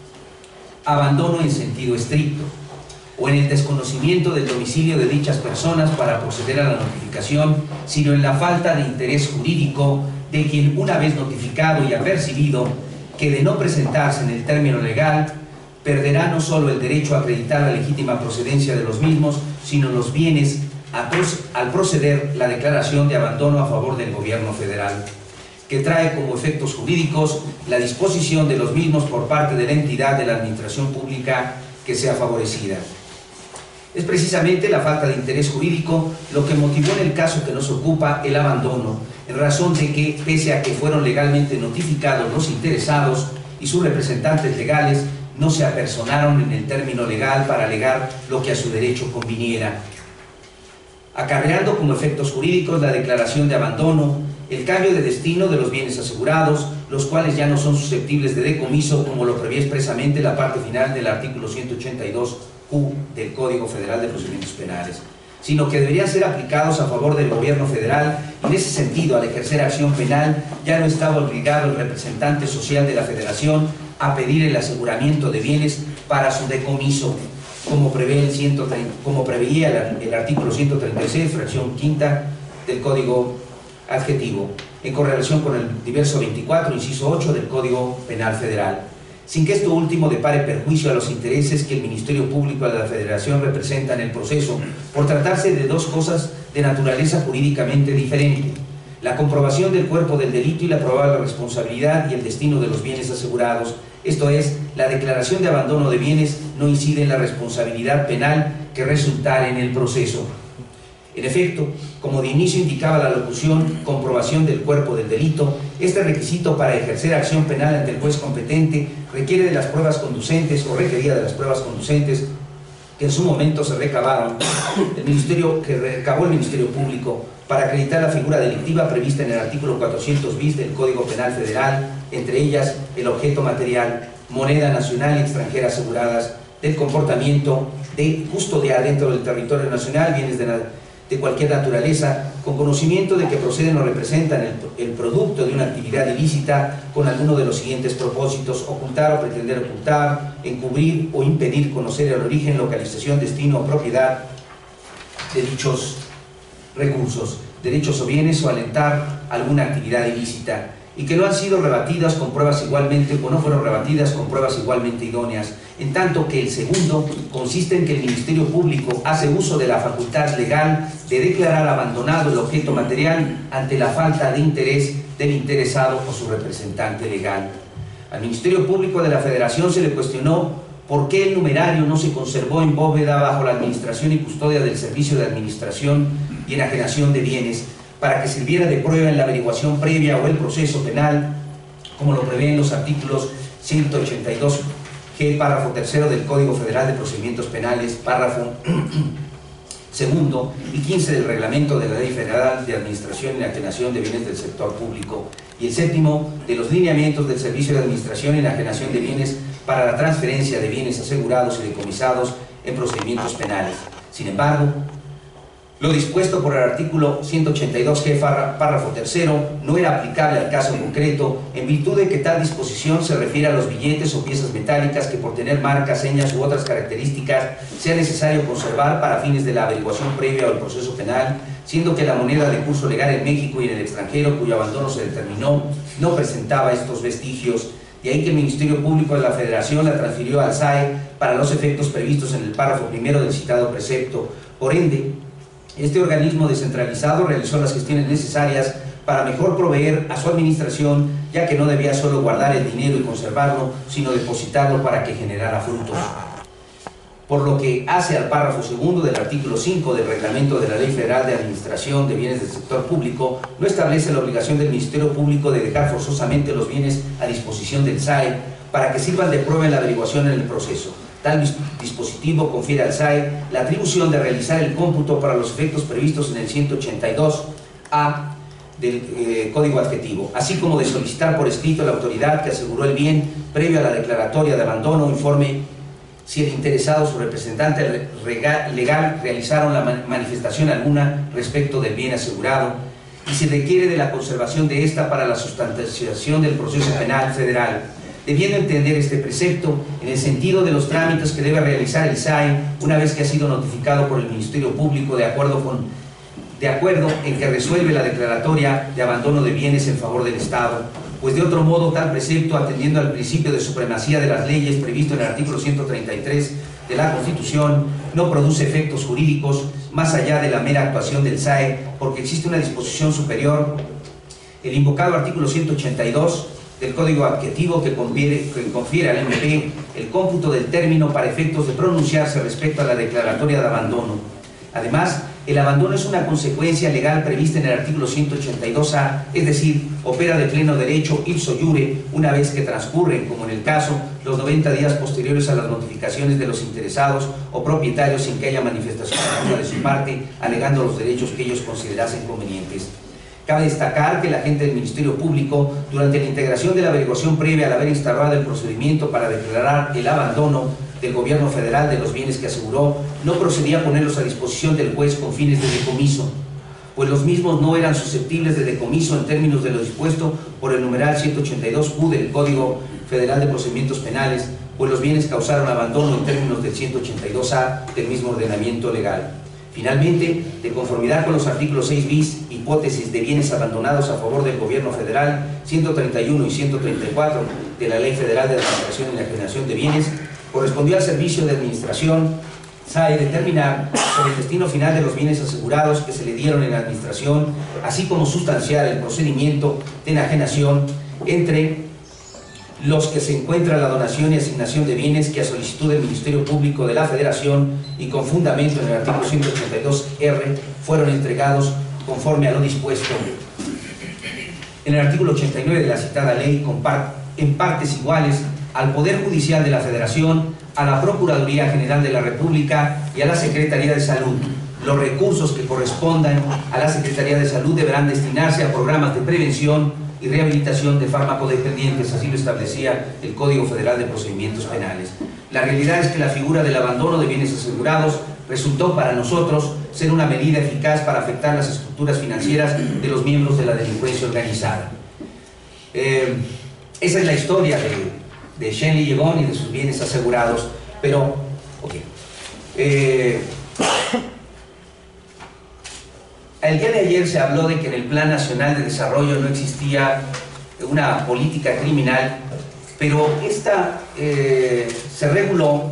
abandono en sentido estricto, o en el desconocimiento del domicilio de dichas personas para proceder a la notificación, sino en la falta de interés jurídico de quien, una vez notificado y apercibido que de no presentarse en el término legal, perderá no solo el derecho a acreditar la legítima procedencia de los mismos, sino los bienes al proceder la declaración de abandono a favor del gobierno federal, que trae como efectos jurídicos la disposición de los mismos por parte de la entidad de la administración pública que sea favorecida. Es precisamente la falta de interés jurídico lo que motivó en el caso que nos ocupa el abandono, en razón de que, pese a que fueron legalmente notificados los interesados y sus representantes legales, no se apersonaron en el término legal para alegar lo que a su derecho conviniera, acarreando como efectos jurídicos la declaración de abandono, el cambio de destino de los bienes asegurados, los cuales ya no son susceptibles de decomiso, como lo prevé expresamente la parte final del artículo ciento ochenta y dos Q del Código Federal de Procedimientos Penales, sino que deberían ser aplicados a favor del gobierno federal. En ese sentido, al ejercer acción penal, ya no estaba obligado el representante social de la Federación a pedir el aseguramiento de bienes para su decomiso, como, prevé el ciento treinta, como preveía el, el artículo ciento treinta y seis, fracción quinta del Código Adjetivo, en correlación con el diverso veinticuatro, inciso ocho del Código Penal Federal, sin que esto último depare perjuicio a los intereses que el Ministerio Público de la Federación representa en el proceso, por tratarse de dos cosas de naturaleza jurídicamente diferente: la comprobación del cuerpo del delito y la probable responsabilidad y el destino de los bienes asegurados. Esto es, la declaración de abandono de bienes no incide en la responsabilidad penal que resultare en el proceso. En efecto, como de inicio indicaba la locución comprobación del cuerpo del delito, este requisito para ejercer acción penal ante el juez competente requiere de las pruebas conducentes o requería de las pruebas conducentes que en su momento se recabaron, el Ministerio, que recabó el Ministerio Público para acreditar la figura delictiva prevista en el artículo cuatrocientos bis del Código Penal Federal, entre ellas el objeto material, moneda nacional y extranjera aseguradas, del comportamiento de custodiar dentro del territorio nacional bienes de, de cualquier naturaleza, con conocimiento de que proceden o representan el, el producto de una actividad ilícita con alguno de los siguientes propósitos: ocultar o pretender ocultar, encubrir o impedir conocer el origen, localización, destino o propiedad de dichos recursos, derechos o bienes, o alentar alguna actividad ilícita. y que no han sido rebatidas con pruebas igualmente, o no fueron rebatidas con pruebas igualmente idóneas, en tanto que el segundo consiste en que el Ministerio Público hace uso de la facultad legal de declarar abandonado el objeto material ante la falta de interés del interesado o su representante legal. Al Ministerio Público de la Federación se le cuestionó por qué el numerario no se conservó en bóveda bajo la administración y custodia del Servicio de Administración y Enajenación de Bienes, para que sirviera de prueba en la averiguación previa o el proceso penal, como lo prevén los artículos ciento ochenta y dos G, párrafo tercero del Código Federal de Procedimientos Penales, párrafo segundo y quince del Reglamento de la Ley Federal de Administración y Enajenación de Bienes del Sector Público, y el séptimo de los lineamientos del Servicio de Administración y Enajenación de Bienes para la transferencia de bienes asegurados y decomisados en procedimientos penales. Sin embargo, lo dispuesto por el artículo ciento ochenta y dos G, párrafo tercero, no era aplicable al caso concreto, en virtud de que tal disposición se refiere a los billetes o piezas metálicas que, por tener marcas, señas u otras características, sea necesario conservar para fines de la averiguación previa o el proceso penal, siendo que la moneda de curso legal en México y en el extranjero, cuyo abandono se determinó, no presentaba estos vestigios. De ahí que el Ministerio Público de la Federación la transfirió al S A E para los efectos previstos en el párrafo primero del citado precepto. Por ende, este organismo descentralizado realizó las gestiones necesarias para mejor proveer a su administración, ya que no debía solo guardar el dinero y conservarlo, sino depositarlo para que generara frutos. Por lo que hace al párrafo segundo del artículo cinco del Reglamento de la Ley Federal de Administración de Bienes del Sector Público, no establece la obligación del Ministerio Público de dejar forzosamente los bienes a disposición del S A E para que sirvan de prueba en la averiguación en el proceso. Tal dispositivo confiere al S A E la atribución de realizar el cómputo para los efectos previstos en el ciento ochenta y dos A del eh, Código Adjetivo, así como de solicitar por escrito a la autoridad que aseguró el bien, previo a la declaratoria de abandono, informe si el interesado o su representante legal realizaron la manifestación alguna respecto del bien asegurado, y si requiere de la conservación de ésta para la sustanciación del proceso penal federal, debiendo entender este precepto en el sentido de los trámites que debe realizar el S A E una vez que ha sido notificado por el Ministerio Público de acuerdo, con, de acuerdo en que resuelve la declaratoria de abandono de bienes en favor del Estado, pues de otro modo tal precepto, atendiendo al principio de supremacía de las leyes previsto en el artículo ciento treinta y tres de la Constitución, no produce efectos jurídicos más allá de la mera actuación del S A E, porque existe una disposición superior, el invocado artículo ciento ochenta y dos del Código Adjetivo, que confiere, que confiere al M P el cómputo del término para efectos de pronunciarse respecto a la declaratoria de abandono. Además, el abandono es una consecuencia legal prevista en el artículo ciento ochenta y dos A, es decir, opera de pleno derecho ipso iure una vez que transcurren, como en el caso, los noventa días posteriores a las notificaciones de los interesados o propietarios sin que haya manifestación alguna de su parte, alegando los derechos que ellos considerasen convenientes. Cabe destacar que el agente del Ministerio Público, durante la integración de la averiguación previa al haber instaurado el procedimiento para declarar el abandono del Gobierno Federal de los bienes que aseguró, no procedía a ponerlos a disposición del juez con fines de decomiso, pues los mismos no eran susceptibles de decomiso en términos de lo dispuesto por el numeral ciento ochenta y dos Q del Código Federal de Procedimientos Penales, pues los bienes causaron abandono en términos del ciento ochenta y dos A del mismo ordenamiento legal. Finalmente, de conformidad con los artículos seis bis, hipótesis de bienes abandonados a favor del Gobierno Federal, ciento treinta y uno y ciento treinta y cuatro de la Ley Federal de Administración y Enajenación de Bienes, correspondió al Servicio de Administración S A E determinar sobre el destino final de los bienes asegurados que se le dieron en la administración, así como sustanciar el procedimiento de enajenación entre los que se encuentra la donación y asignación de bienes que a solicitud del Ministerio Público de la Federación y con fundamento en el artículo ciento ochenta y dos R fueron entregados conforme a lo dispuesto en el artículo ochenta y nueve de la citada ley, en partes iguales al Poder Judicial de la Federación, a la Procuraduría General de la República y a la Secretaría de Salud. Los recursos que correspondan a la Secretaría de Salud deberán destinarse a programas de prevención y rehabilitación de farmacodependientes, así lo establecía el Código Federal de Procedimientos Penales. La realidad es que la figura del abandono de bienes asegurados resultó para nosotros ser una medida eficaz para afectar las estructuras financieras de los miembros de la delincuencia organizada. Eh, esa es la historia de, de Shenley Yegón y de sus bienes asegurados, pero okay. eh, el día de ayer se habló de que en el Plan Nacional de Desarrollo no existía una política criminal, pero esta eh, se reguló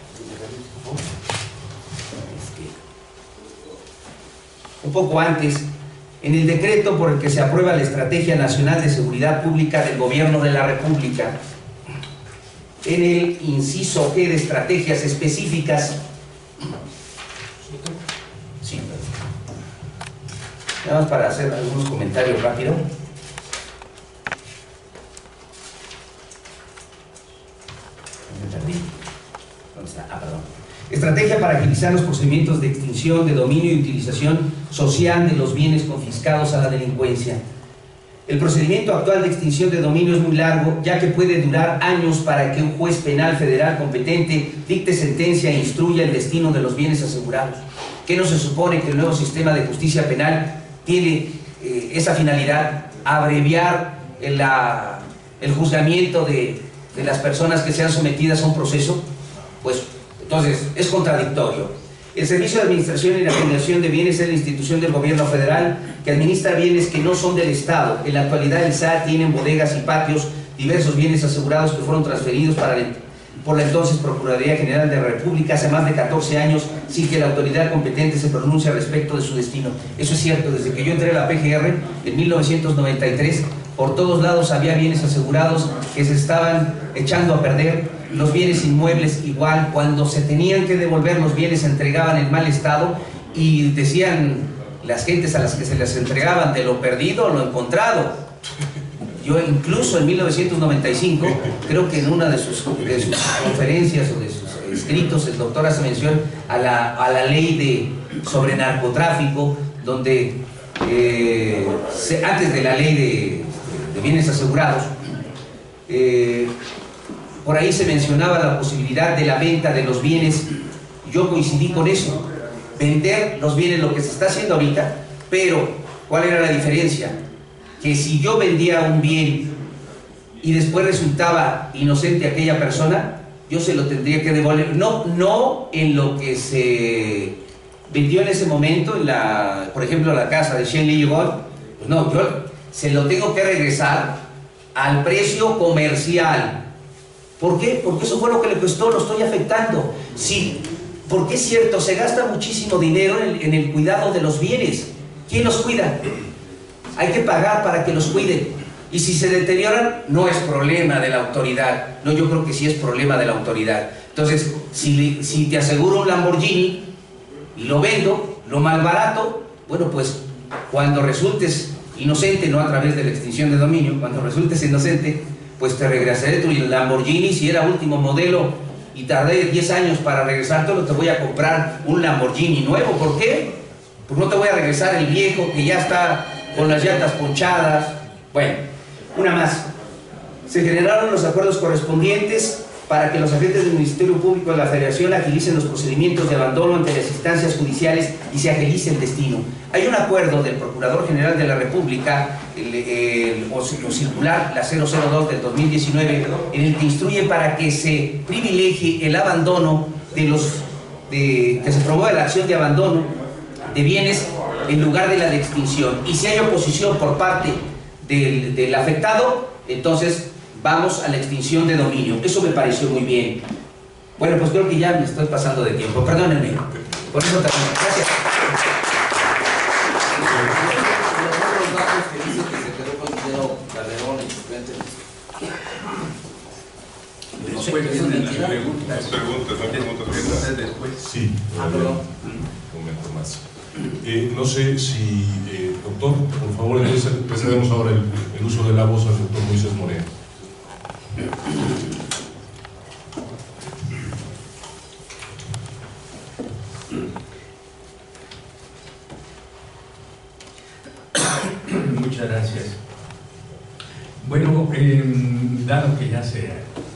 un poco antes en el decreto por el que se aprueba la Estrategia Nacional de Seguridad Pública del Gobierno de la República. En el inciso G de estrategias específicas, sí, nada más para hacer algunos comentarios rápidos. ¿Dónde está? Ah, perdón. Estrategia para agilizar los procedimientos de extinción, de dominio y utilización social de los bienes confiscados a la delincuencia. El procedimiento actual de extinción de dominio es muy largo, ya que puede durar años para que un juez penal federal competente dicte sentencia e instruya el destino de los bienes asegurados. ¿Qué no se supone que el nuevo sistema de justicia penal tiene eh, esa finalidad? Abreviar el, la, el juzgamiento de, de las personas que sean sometidas a un proceso. Pues entonces es contradictorio. El Servicio de Administración y Enajenación de Bienes es la institución del gobierno federal que administra bienes que no son del Estado. En la actualidad el S A T tiene en bodegas y patios diversos bienes asegurados que fueron transferidos para el, por la entonces Procuraduría General de la República hace más de catorce años sin que la autoridad competente se pronuncie respecto de su destino. Eso es cierto, desde que yo entré a la P G R en mil novecientos noventa y tres, por todos lados había bienes asegurados que se estaban echando a perder. Los bienes inmuebles igual, cuando se tenían que devolver los bienes se entregaban en mal estado y decían las gentes a las que se les entregaban de lo perdido o lo encontrado. Yo incluso en mil novecientos noventa y cinco, creo que en una de sus, de sus conferencias o de sus escritos el doctor hace mención a la, a la ley de, sobre narcotráfico, donde eh, se, antes de la ley de, de bienes asegurados, eh, por ahí se mencionaba la posibilidad de la venta de los bienes. Yo coincidí con eso, vender los bienes, lo que se está haciendo ahorita, pero ¿cuál era la diferencia? Que si yo vendía un bien y después resultaba inocente aquella persona, yo se lo tendría que devolver, no, no en lo que se vendió en ese momento, en la, por ejemplo la casa de Shen Li Yigong, pues no, yo se lo tengo que regresar al precio comercial. ¿Por qué? Porque eso fue lo que le costó, lo estoy afectando. Sí, porque es cierto, se gasta muchísimo dinero en el, en el cuidado de los bienes. ¿Quién los cuida? Hay que pagar para que los cuiden. Y si se deterioran, no es problema de la autoridad. No, yo creo que sí es problema de la autoridad. Entonces, si, si te aseguro un Lamborghini y lo vendo, lo malbarato, bueno, pues cuando resultes inocente, no a través de la extinción de dominio, cuando resultes inocente, pues te regresaré tu Lamborghini. Si era último modelo y tardé diez años para regresártelo, te voy a comprar un Lamborghini nuevo. ¿Por qué? Pues no te voy a regresar el viejo que ya está con las llantas ponchadas. Bueno, una más. Se generaron los acuerdos correspondientes para que los agentes del Ministerio Público de la Federación agilicen los procedimientos de abandono ante las instancias judiciales y se agilice el destino. Hay un acuerdo del Procurador General de la República, el, el, o, o circular, la cero cero dos del dos mil diecinueve, en el que instruye para que se privilegie el abandono de los, de, que se promueva la acción de abandono de bienes en lugar de la de extinción. Y si hay oposición por parte del, del afectado, entonces vamos a la extinción de dominio. Eso me pareció muy bien. Bueno, pues creo que ya me estoy pasando de tiempo. Perdónenme. Por eso también. Gracias. Los datos que dice que se quedó con dinero Calderón y sus clientes. No sé, Después ¿eso es vienen las mentira? preguntas. Preguntas, son preguntas que Entonces, después. Sí, Ah, perdón. un momento más. Eh, no sé si, eh, doctor, por favor, le cedemos ahora el, el uso de la voz al doctor Moisés Moreno. Muchas gracias. Bueno, eh, dado que ya se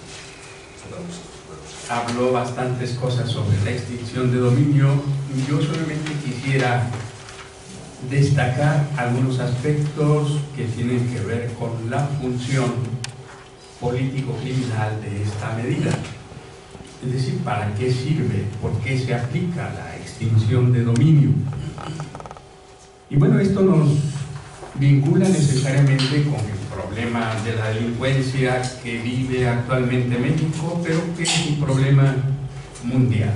habló bastantes cosas sobre la extinción de dominio, yo solamente quisiera destacar algunos aspectos que tienen que ver con la función político-criminal de esta medida. Es decir, ¿para qué sirve? ¿Por qué se aplica la extinción de dominio? Y bueno, esto nos vincula necesariamente con el problema problema de la delincuencia que vive actualmente México, pero que es un problema mundial.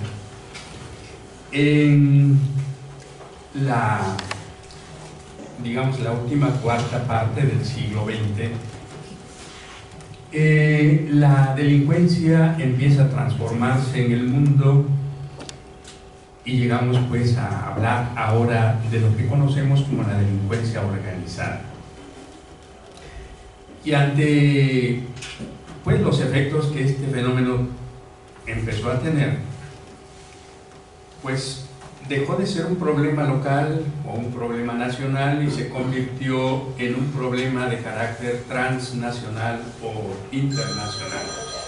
En la, digamos, la última cuarta parte del siglo veinte, eh, la delincuencia empieza a transformarse en el mundo y llegamos pues a hablar ahora de lo que conocemos como la delincuencia organizada. Y ante pues los efectos que este fenómeno empezó a tener, pues dejó de ser un problema local o un problema nacional y se convirtió en un problema de carácter transnacional o internacional.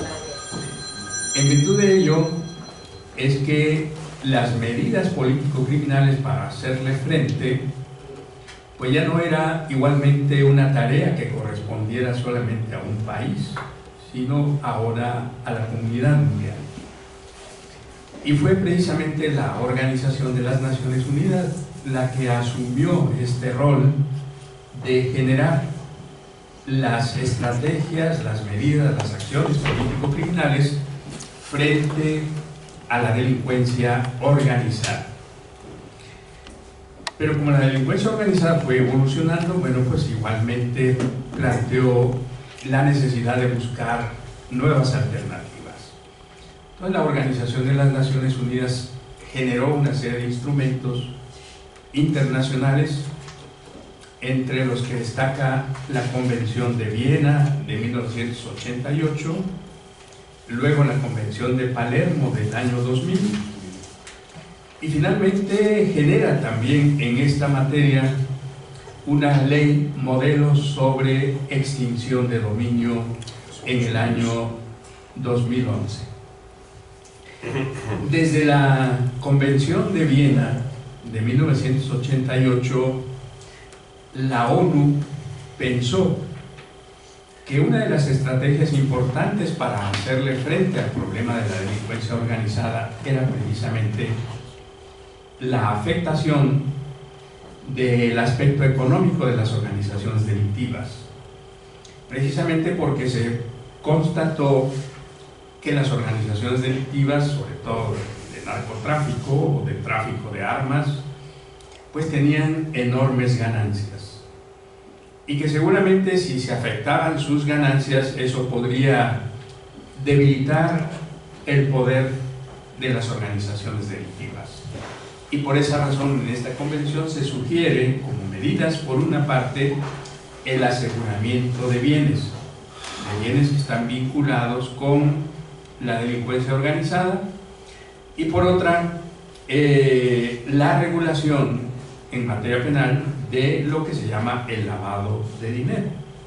En virtud de ello es que las medidas político-criminales para hacerle frente, pues ya no era igualmente una tarea que correspondiera solamente a un país, sino ahora a la comunidad mundial. Y fue precisamente la Organización de las Naciones Unidas la que asumió este rol de generar las estrategias, las medidas, las acciones político-criminales frente a la delincuencia organizada. Pero como la delincuencia organizada fue evolucionando, bueno, pues igualmente planteó la necesidad de buscar nuevas alternativas. Entonces la Organización de las Naciones Unidas generó una serie de instrumentos internacionales, entre los que destaca la Convención de Viena de mil novecientos ochenta y ocho, luego la Convención de Palermo del año dos mil, y finalmente genera también en esta materia una ley modelo sobre extinción de dominio en el año dos mil once. Desde la Convención de Viena de mil novecientos ochenta y ocho, la ONU pensó que una de las estrategias importantes para hacerle frente al problema de la delincuencia organizada era precisamente la afectación del aspecto económico de las organizaciones delictivas, precisamente porque se constató que las organizaciones delictivas, sobre todo de narcotráfico o de tráfico de armas, pues tenían enormes ganancias, y que seguramente si se afectaban sus ganancias, eso podría debilitar el poder de las organizaciones delictivas. Y por esa razón en esta convención se sugiere como medidas, por una parte, el aseguramiento de bienes, de bienes que están vinculados con la delincuencia organizada, y por otra, eh, la regulación en materia penal de lo que se llama el lavado de dinero.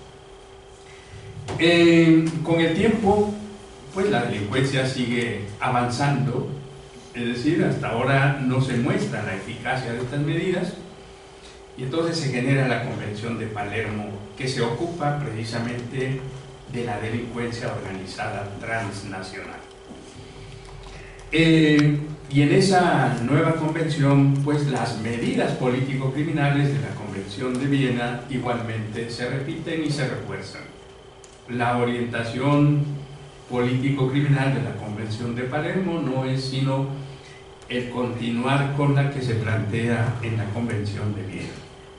Eh, con el tiempo, pues la delincuencia sigue avanzando, es decir, hasta ahora no se muestra la eficacia de estas medidas, y entonces se genera la Convención de Palermo, que se ocupa precisamente de la delincuencia organizada transnacional. Eh, y en esa nueva convención, pues las medidas político-criminales de la Convención de Viena igualmente se repiten y se refuerzan. La orientación político-criminal de la Convención de Palermo no es sino el continuar con la que se plantea en la Convención de Viena.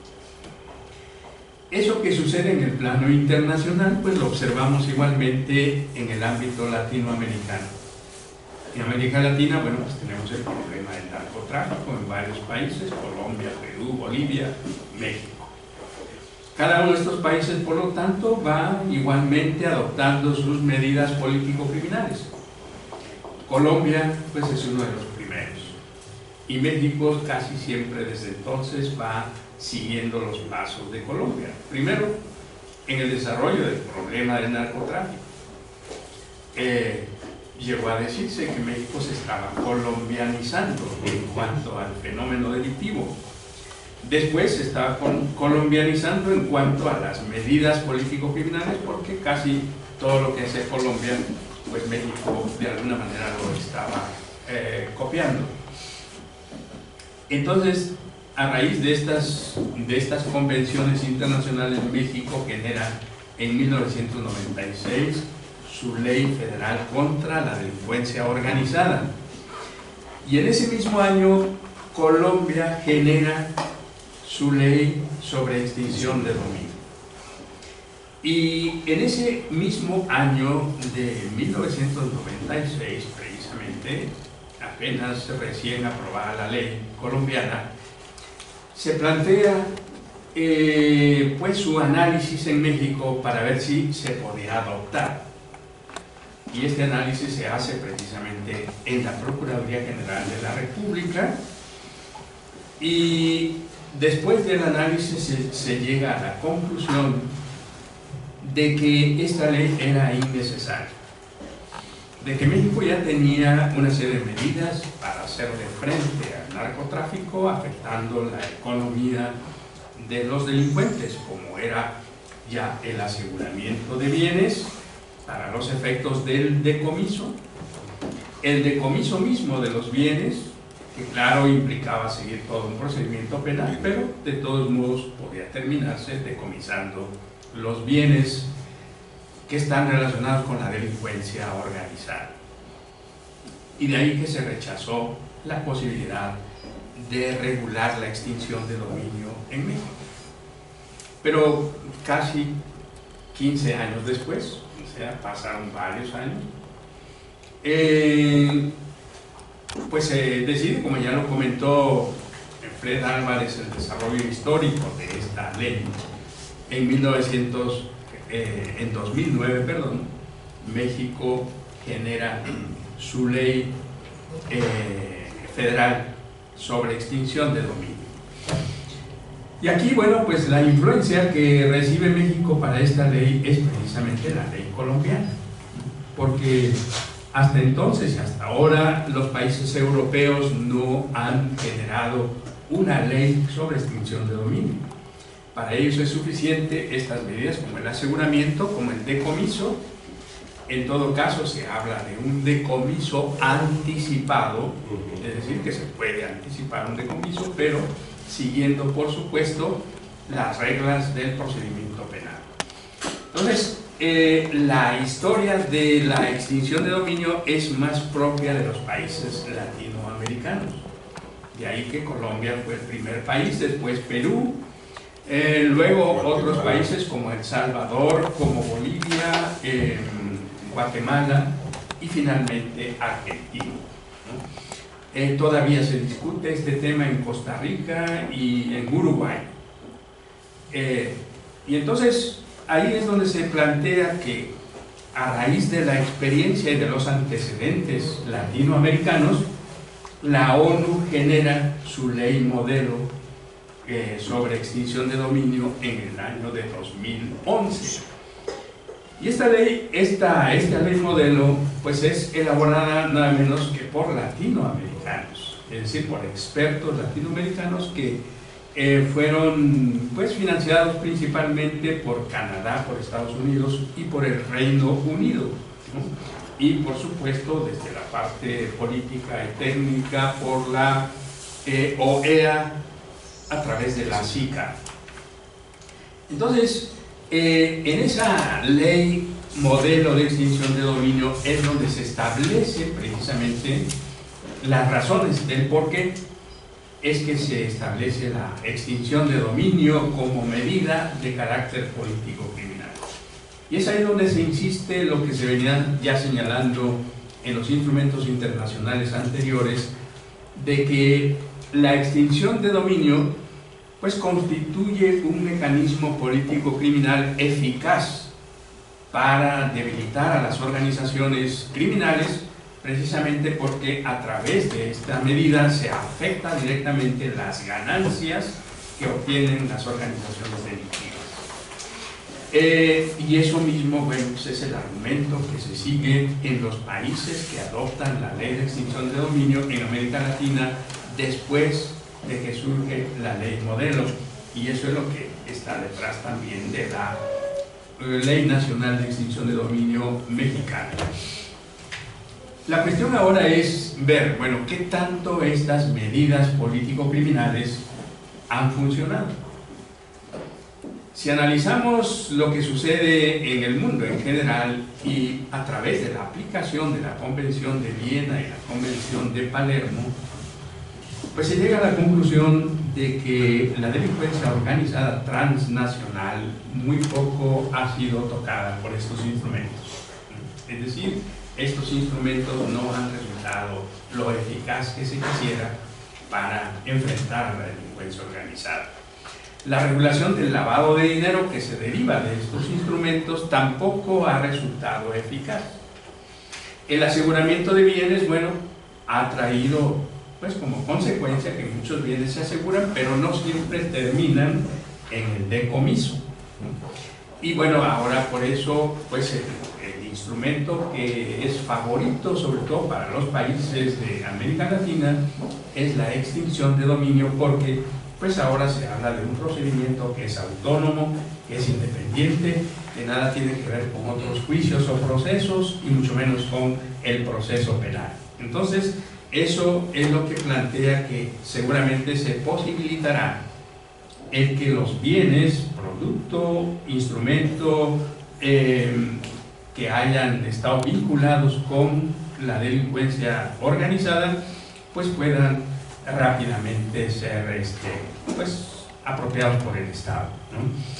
Eso que sucede en el plano internacional, pues lo observamos igualmente en el ámbito latinoamericano. En América Latina, bueno, pues tenemos el problema del narcotráfico en varios países: Colombia, Perú, Bolivia, México. Cada uno de estos países, por lo tanto, va igualmente adoptando sus medidas político-criminales. Colombia, pues es uno de los primeros, y México casi siempre desde entonces va siguiendo los pasos de Colombia. Primero, en el desarrollo del problema del narcotráfico. Eh, llegó a decirse que México se estaba colombianizando en cuanto al fenómeno delictivo. Después se estaba con, colombianizando en cuanto a las medidas político-criminales, porque casi todo lo que hace Colombia, pues México de alguna manera lo estaba eh, copiando. Entonces, a raíz de estas, de estas convenciones internacionales, México genera en mil novecientos noventa y seis su ley federal contra la delincuencia organizada. Y en ese mismo año Colombia genera su ley sobre extinción de dominio. Y en ese mismo año de mil novecientos noventa y seis, precisamente, apenas recién aprobada la ley colombiana, se plantea eh, pues su análisis en México para ver si se podía adoptar. Y este análisis se hace precisamente en la Procuraduría General de la República, y después del análisis se, se llega a la conclusión de que esta ley era innecesaria, de que México ya tenía una serie de medidas para hacerle frente al narcotráfico, afectando la economía de los delincuentes, como era ya el aseguramiento de bienes para los efectos del decomiso, el decomiso mismo de los bienes, que claro implicaba seguir todo un procedimiento penal, pero de todos modos podía terminarse decomisando los bienes que están relacionados con la delincuencia organizada. Y de ahí que se rechazó la posibilidad de regular la extinción de dominio en México. Pero casi quince años después, o sea, pasaron varios años, eh, pues se eh, decide, como ya lo comentó Fred Álvarez, el desarrollo histórico de esta ley. En mil novecientos, eh, en dos mil nueve, perdón, México genera su ley eh, federal sobre extinción de dominio. Y aquí, bueno, pues la influencia que recibe México para esta ley es precisamente la ley colombiana, porque hasta entonces y hasta ahora los países europeos no han generado una ley sobre extinción de dominio. Para ellos es suficiente estas medidas como el aseguramiento, como el decomiso. En todo caso se habla de un decomiso anticipado, es decir, que se puede anticipar un decomiso, pero siguiendo, por supuesto, las reglas del procedimiento penal. Entonces, eh, la historia de la extinción de dominio es más propia de los países latinoamericanos. De ahí que Colombia fue el primer país, después Perú, eh, luego otros países como El Salvador, como Bolivia, eh, Guatemala y finalmente Argentina, ¿no? Eh, todavía se discute este tema en Costa Rica y en Uruguay. Eh, y entonces ahí es donde se plantea que a raíz de la experiencia y de los antecedentes latinoamericanos, la ONU genera su ley modelo eh, sobre extinción de dominio en el año de dos mil once. Y esta ley, esta, esta ley modelo, pues es elaborada nada menos que por latinoamericanos, es decir, por expertos latinoamericanos que eh, fueron pues financiados principalmente por Canadá, por Estados Unidos y por el Reino Unido, ¿no? Y por supuesto desde la parte política y técnica por la eh, O E A a través de la SICA. Entonces, Eh, en esa ley modelo de extinción de dominio es donde se establece precisamente las razones del por qué es que se establece la extinción de dominio como medida de carácter político criminal. Y es ahí donde se insiste lo que se venía ya señalando en los instrumentos internacionales anteriores, de que la extinción de dominio pues constituye un mecanismo político criminal eficaz para debilitar a las organizaciones criminales, precisamente porque a través de esta medida se afecta directamente las ganancias que obtienen las organizaciones delictivas. Eh, y eso mismo, bueno, pues es el argumento que se sigue en los países que adoptan la ley de extinción de dominio en América Latina después de que surge la ley modelo, y eso es lo que está detrás también de la Ley Nacional de Extinción de Dominio mexicana. La cuestión ahora es ver, bueno, qué tanto estas medidas político-criminales han funcionado. Si analizamos lo que sucede en el mundo en general y a través de la aplicación de la Convención de Viena y la Convención de Palermo, pues se llega a la conclusión de que la delincuencia organizada transnacional muy poco ha sido tocada por estos instrumentos. Es decir, estos instrumentos no han resultado lo eficaz que se quisiera para enfrentar a la delincuencia organizada. La regulación del lavado de dinero que se deriva de estos instrumentos tampoco ha resultado eficaz. El aseguramiento de bienes, bueno, ha traído pues como consecuencia que muchos bienes se aseguran, pero no siempre terminan en el decomiso. Y bueno, ahora por eso pues el, el instrumento que es favorito sobre todo para los países de América Latina es la extinción de dominio, porque pues ahora se habla de un procedimiento que es autónomo, que es independiente, que nada tiene que ver con otros juicios o procesos y mucho menos con el proceso penal. Entonces, eso es lo que plantea que seguramente se posibilitará el que los bienes, producto, instrumento eh, que hayan estado vinculados con la delincuencia organizada, pues puedan rápidamente ser este, pues, apropiados por el Estado, ¿no?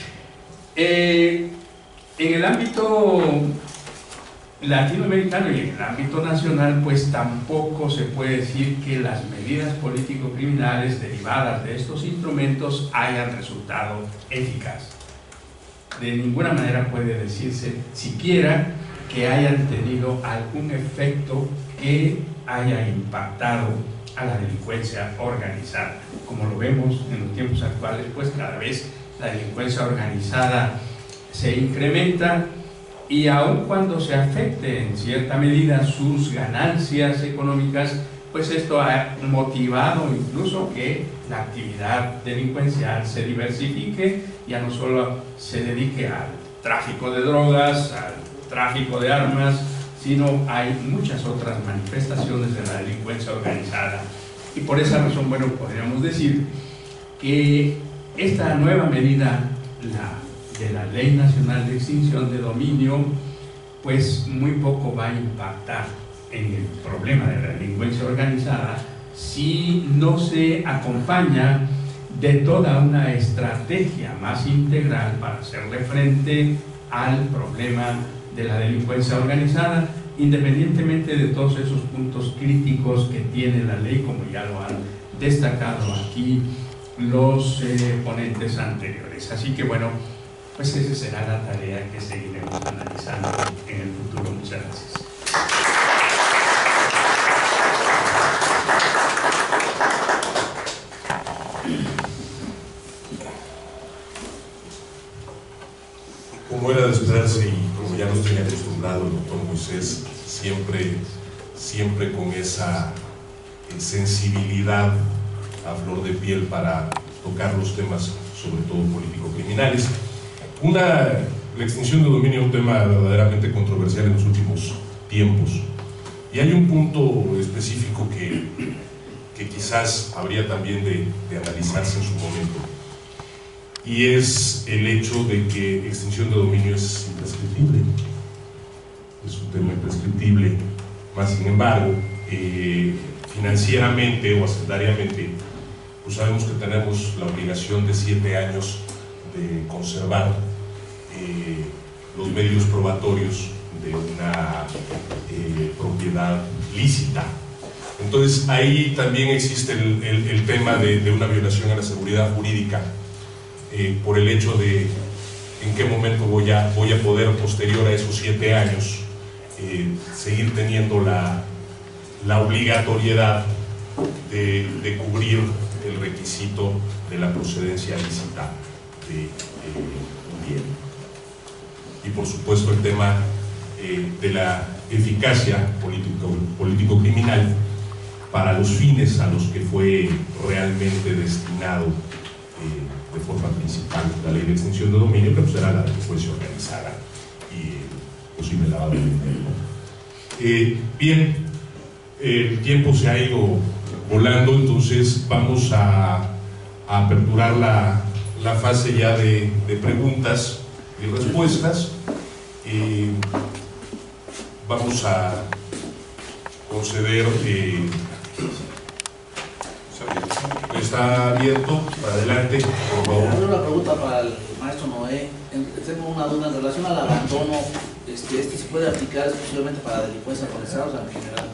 Eh, en el ámbito latinoamericano y en el ámbito nacional, pues tampoco se puede decir que las medidas político-criminales derivadas de estos instrumentos hayan resultado eficaces. De ninguna manera puede decirse siquiera que hayan tenido algún efecto que haya impactado a la delincuencia organizada. Como lo vemos en los tiempos actuales, pues cada vez la delincuencia organizada se incrementa, y aun cuando se afecte en cierta medida sus ganancias económicas, pues esto ha motivado incluso que la actividad delincuencial se diversifique, ya no solo se dedique al tráfico de drogas, al tráfico de armas, sino hay muchas otras manifestaciones de la delincuencia organizada. Y por esa razón, bueno, podríamos decir que esta nueva medida, la de la Ley Nacional de Extinción de Dominio, pues muy poco va a impactar en el problema de la delincuencia organizada si no se acompaña de toda una estrategia más integral para hacerle frente al problema de la delincuencia organizada, independientemente de todos esos puntos críticos que tiene la ley, como ya lo han destacado aquí los eh, ponentes anteriores. Así que bueno, pues esa será la tarea que seguiremos analizando en el futuro. Muchas gracias. Como era de esperarse y como ya nos tenía acostumbrado el doctor Moisés, siempre, siempre con esa sensibilidad a flor de piel para tocar los temas, sobre todo político-criminales. Una, la extinción de dominio es un tema verdaderamente controversial en los últimos tiempos, y hay un punto específico que, que quizás habría también de, de analizarse en su momento, y es el hecho de que extinción de dominio es imprescriptible, es un tema imprescriptible, más sin embargo, eh, financieramente o hacendariamente, pues sabemos que tenemos la obligación de siete años de conservar eh, los medios probatorios de una eh, propiedad lícita. Entonces ahí también existe el, el, el tema de, de una violación a la seguridad jurídica, eh, por el hecho de en qué momento voy a, voy a poder, posterior a esos siete años, eh, seguir teniendo la, la obligatoriedad de, de cubrir el requisito de la procedencia lícita de, de un bien. Y por supuesto el tema eh, de la eficacia político-criminal para los fines a los que fue realmente destinado eh, de forma principal la ley de extinción de dominio, que pues era la delincuencia organizada y el posible lavado de dinero. Eh, bien, el tiempo se ha ido volando, entonces vamos a, a aperturar la, la fase ya de, de preguntas y respuestas. Eh, vamos a conceder, eh, está abierto, para adelante, por favor. Una pregunta para el maestro Noé. Tengo una duda en relación al abandono. Este, este se puede aplicar exclusivamente para delincuencia organizada, o sea, en general.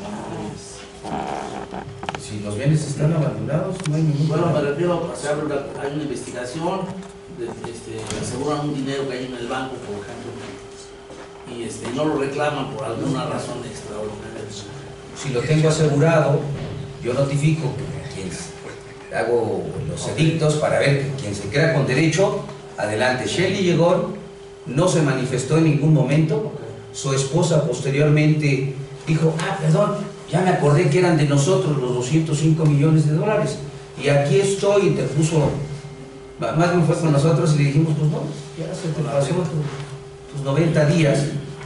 Si los bienes están abandonados, no hay ningún Bueno, me problema. refiero, se abre una, hay una investigación, de, este, aseguran un dinero que hay en el banco, por ejemplo, y este, no lo reclaman por alguna razón extraordinaria. Si lo tengo asegurado, yo notifico a quien hago los edictos para ver que quien se crea con derecho, adelante. Shelly Yegón no se manifestó en ningún momento. Su esposa posteriormente dijo, ah, perdón, ya me acordé que eran de nosotros los doscientos cinco millones de dólares. Y aquí estoy, interpuso, más bien fue con nosotros y le dijimos, pues no, ya se te pasó tu- tus noventa días.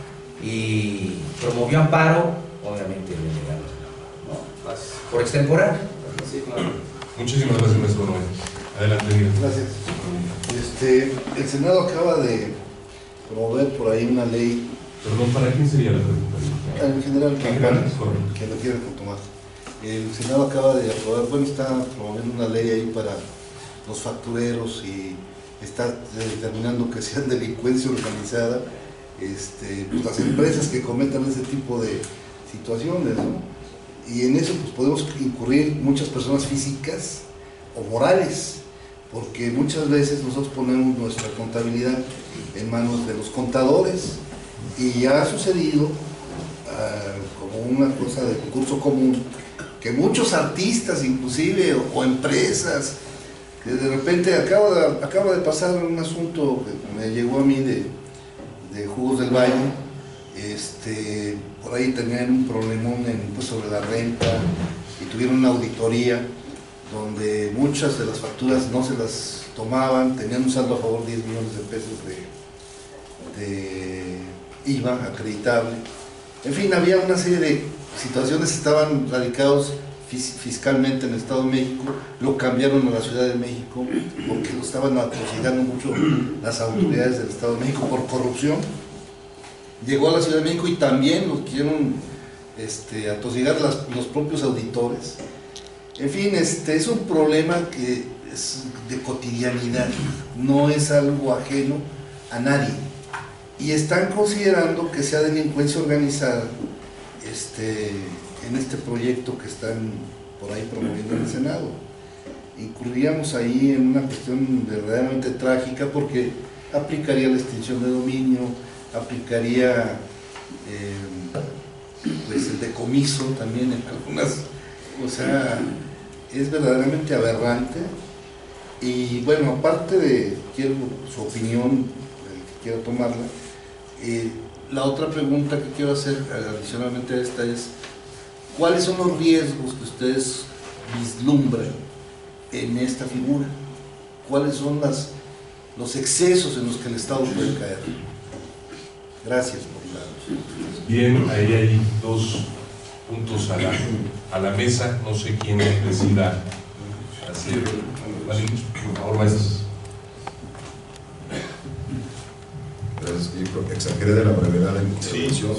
Y promovió amparo, obviamente le negaron, ¿no? Por extemporar. Sí, claro. Muchísimas gracias, maestro Noé. Adelante, Miguel. Gracias. Este, el Senado acaba de promover por ahí una ley, Perdón, ¿para quién sería la pregunta? en general, ¿Qué grandes? Correcto. que lo quieren tomar. El Senado acaba de aprobar, bueno, está promoviendo una ley ahí para los factureros y está determinando que sean delincuencia organizada, este, pues las empresas que cometan ese tipo de situaciones, ¿no? Y en eso pues podemos incurrir muchas personas físicas o morales, porque muchas veces nosotros ponemos nuestra contabilidad en manos de los contadores y ya ha sucedido uh, como una cosa de curso común que muchos artistas inclusive o, o empresas que de repente acaba de, acaba de pasar un asunto que me llegó a mí de, de Jugos del Valle. Este, por ahí tenían un problemón en, pues, sobre la renta y tuvieron una auditoría donde muchas de las facturas no se las tomaban, tenían un saldo a favor diez millones de pesos de, de I V A acreditable. En fin, había una serie de situaciones que estaban radicados fiscalmente en el Estado de México, lo cambiaron a la Ciudad de México porque lo estaban atosigando mucho las autoridades del Estado de México por corrupción. Llegó a la Ciudad de México y también lo quisieron este, atosigar las, los propios auditores. En fin, este, es un problema que es de cotidianidad, no es algo ajeno a nadie. Y están considerando que sea delincuencia organizada este, en este proyecto que están por ahí promoviendo en el Senado. Incurriríamos ahí en una cuestión verdaderamente trágica porque aplicaría la extinción de dominio, aplicaría eh, pues el decomiso también en algunas, o sea, es verdaderamente aberrante. Y bueno, aparte de, quiero su opinión, el que quiera tomarla, eh, la otra pregunta que quiero hacer adicionalmente a esta es, ¿cuáles son los riesgos que ustedes vislumbran en esta figura? ¿Cuáles son las, los excesos en los que el Estado puede caer? Gracias por la... Bien, ahí hay dos puntos a la, a la mesa. No sé quién decida hacer. Vale, por favor, maestros. Gracias. Yo creo que exageré de la brevedad de mi intervención.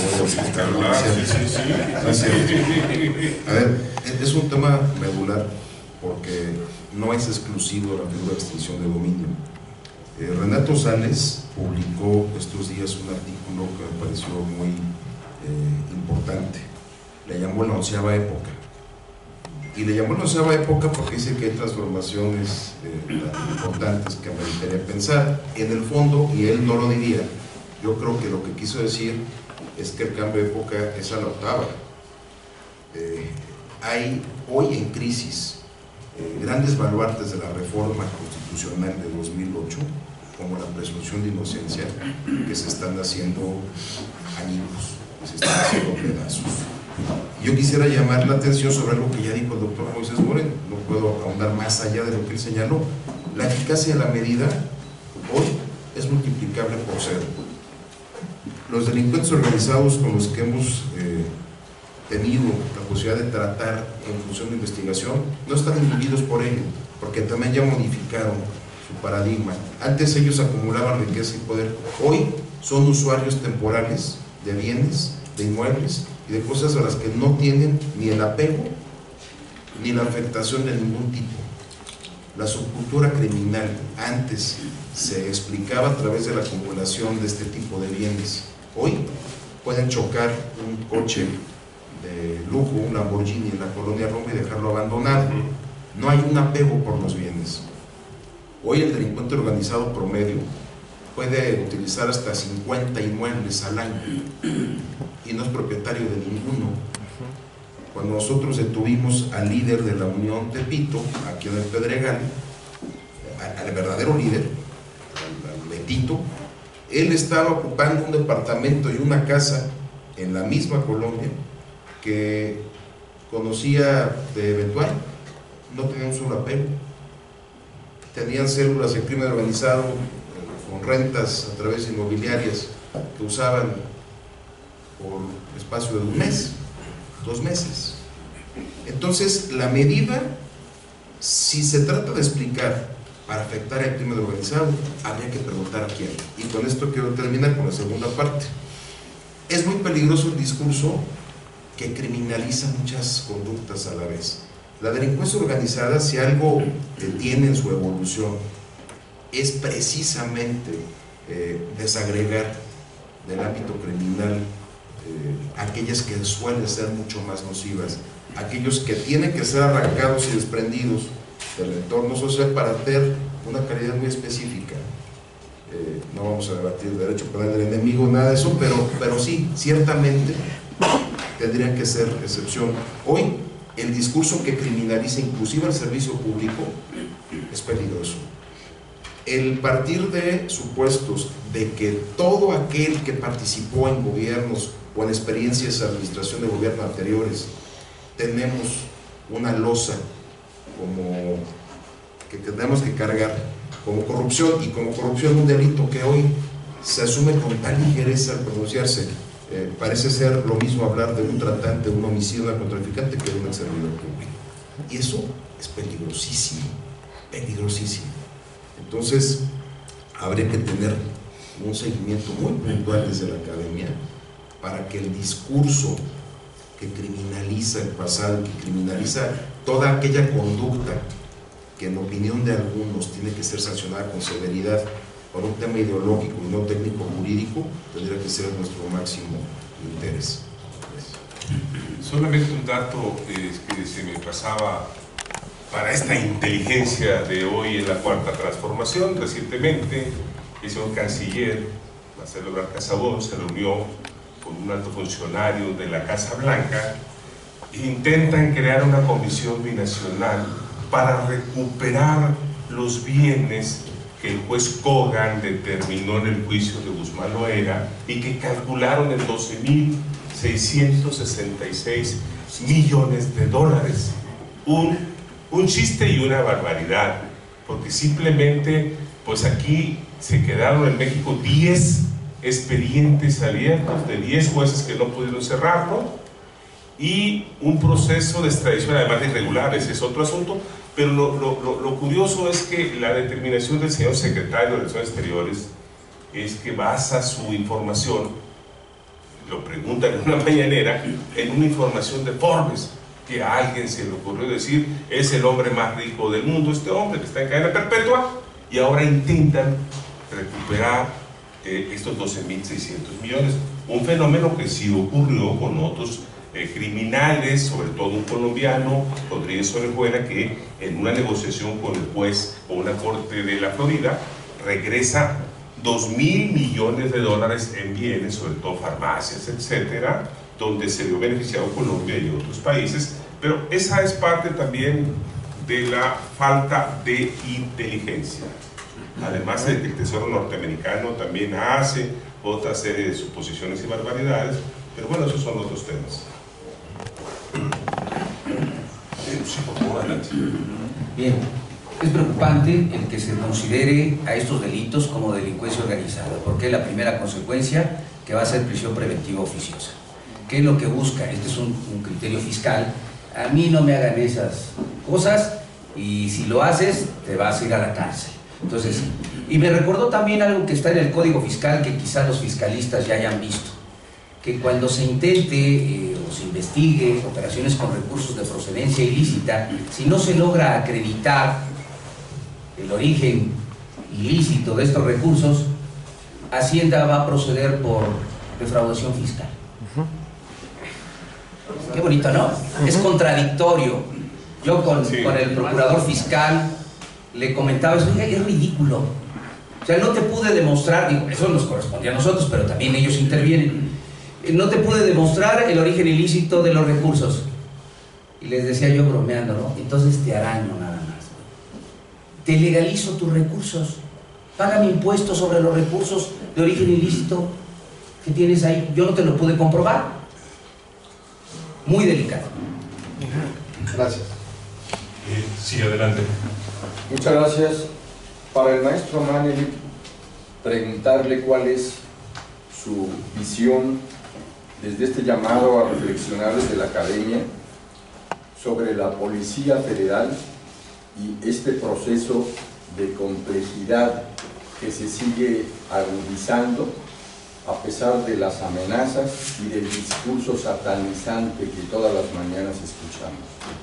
A ver, es un tema medular porque no es exclusivo de la figura de extinción de dominio. Eh, Renato Sales publicó estos días un artículo que me pareció muy eh, importante. Le llamó la onceava época. Y le llamó la onceava época porque dice que hay transformaciones eh, importantes que meritaría pensar. En el fondo, y él no lo diría, yo creo que lo que quiso decir es que el cambio de época es a la octava. Eh, hay hoy en crisis eh, grandes baluartes de la reforma constitucional de dos mil ocho, como la presunción de inocencia, que se están haciendo añicos, se están haciendo pedazos. Yo quisiera llamar la atención sobre algo que ya dijo el doctor Moisés Moreno, no puedo ahondar más allá de lo que él señaló. La eficacia de la medida hoy es multiplicable por cero. Los delincuentes organizados con los que hemos eh, tenido la posibilidad de tratar en función de investigación no están inhibidos por ello, porque también ya modificaron su paradigma. Antes ellos acumulaban riqueza y poder, hoy son usuarios temporales de bienes, de inmuebles y de cosas a las que no tienen ni el apego ni la afectación de ningún tipo. La subcultura criminal antes se explicaba a través de la acumulación de este tipo de bienes. Hoy pueden chocar un coche de lujo, un Lamborghini en la colonia Roma y dejarlo abandonado. No hay un apego por los bienes. Hoy el delincuente organizado promedio puede utilizar hasta cincuenta inmuebles al año y no es propietario de ninguno. Cuando nosotros detuvimos al líder de la Unión Tepito, aquí en el Pedregal, al verdadero líder, al Betito, él estaba ocupando un departamento y una casa en la misma colonia que conocía de eventual, no tenía un solo apego. Tenían células de crimen organizado con rentas a través de inmobiliarias que usaban por espacio de un mes, dos meses. Entonces, la medida, si se trata de explicar para afectar al crimen organizado, habría que preguntar a quién. Y con esto quiero terminar con la segunda parte. Es muy peligroso el discurso que criminaliza muchas conductas a la vez. La delincuencia organizada, si algo detiene en su evolución, es precisamente eh, desagregar del ámbito criminal eh, aquellas que suelen ser mucho más nocivas, aquellos que tienen que ser arrancados y desprendidos del entorno social para tener una calidad muy específica. Eh, no vamos a debatir derecho penal del enemigo, nada de eso, pero, pero sí, ciertamente tendrían que ser excepción. Hoy, el discurso que criminaliza inclusive el servicio público es peligroso. El partir de supuestos de que todo aquel que participó en gobiernos o en experiencias de administración de gobierno anteriores tenemos una losa como que tenemos que cargar como corrupción, y como corrupción un delito que hoy se asume con tal ligereza al pronunciarse. Eh, parece ser lo mismo hablar de un tratante, un homicidio, un narcotraficante que de un servidor público, y eso es peligrosísimo, peligrosísimo. Entonces habría que tener un seguimiento muy puntual desde la academia para que el discurso que criminaliza el pasado, que criminaliza toda aquella conducta que en opinión de algunos tiene que ser sancionada con severidad por un tema ideológico y no técnico jurídico, tendría que ser nuestro máximo interés. Solamente un dato eh, que se me pasaba para esta inteligencia de hoy en la cuarta transformación. Recientemente el señor canciller Marcelo Ebrard Casabón se reunió con un alto funcionario de la Casa Blanca e intentan crear una comisión binacional para recuperar los bienes que el juez Kogan determinó en el juicio de Guzmán Loera y que calcularon en doce mil seiscientos sesenta y seis millones de dólares. Un, un chiste y una barbaridad, porque simplemente, pues aquí se quedaron en México diez expedientes abiertos de diez jueces que no pudieron cerrarlo y un proceso de extradición, además de irregular, ese es otro asunto. Pero lo, lo, lo, lo curioso es que la determinación del señor secretario de Relaciones Exteriores es que basa su información, lo preguntan en una mañanera, en una información de Forbes, que a alguien se le ocurrió decir, es el hombre más rico del mundo, este hombre que está en cadena perpetua, y ahora intentan recuperar eh, estos doce mil seiscientos millones, un fenómeno que sí ocurrió con otros Eh, criminales, sobre todo un colombiano, Rodríguez Orejuela, que en una negociación con el juez o una corte de la Florida regresa dos mil millones de dólares en bienes, sobre todo farmacias, etcétera, donde se vio beneficiado Colombia y otros países. Pero esa es parte también de la falta de inteligencia, además de que el Tesoro norteamericano también hace otra serie de suposiciones y barbaridades, pero bueno, esos son otros temas. Sí, por favor, adelante. Bien, es preocupante el que se considere a estos delitos como delincuencia organizada, porque es la primera consecuencia que va a ser prisión preventiva oficiosa. ¿Qué es lo que busca? Este es un, un criterio fiscal. A mí no me hagan esas cosas y si lo haces te vas a ir a la cárcel. Entonces, y me recordó también algo que está en el Código Fiscal, que quizás los fiscalistas ya hayan visto, que cuando se intente eh, o se investigue operaciones con recursos de procedencia ilícita, si no se logra acreditar el origen ilícito de estos recursos, Hacienda va a proceder por defraudación fiscal. Qué bonito, ¿no? Es contradictorio. Yo con, Sí. con el procurador fiscal le comentaba eso, oiga, es ridículo. O sea, no te pude demostrar, digo, eso nos correspondía a nosotros, pero también ellos intervienen. No te pude demostrar el origen ilícito de los recursos. Y les decía yo bromeando, ¿no? Entonces te araño nada más. Te legalizo tus recursos. Págame impuestos sobre los recursos de origen ilícito que tienes ahí. Yo no te lo pude comprobar. Muy delicado. Gracias. Eh, sí, adelante. Muchas gracias. Para el maestro Maneli, preguntarle cuál es su visión desde este llamado a reflexionar desde la academia sobre la Policía Federal y este proceso de complejidad que se sigue agudizando a pesar de las amenazas y del discurso satanizante que todas las mañanas escuchamos.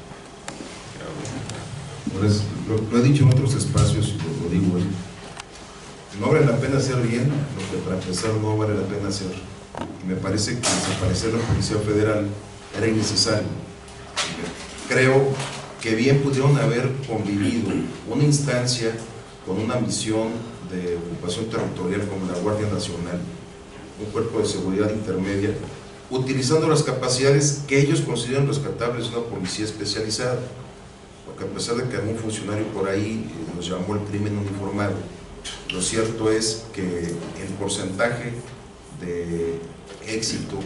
Pues, lo, lo he dicho en otros espacios y lo, lo digo hoy. No vale la pena hacer bien lo que para empezar no vale la pena hacer. Y me parece que desaparecer la Policía Federal era innecesario. Creo que bien pudieron haber convivido una instancia con una misión de ocupación territorial como la Guardia Nacional, un cuerpo de seguridad intermedia, utilizando las capacidades que ellos consideran rescatables de una policía especializada. Porque a pesar de que algún funcionario por ahí eh, nos llamó el crimen uniformado, lo cierto es que el porcentaje de éxito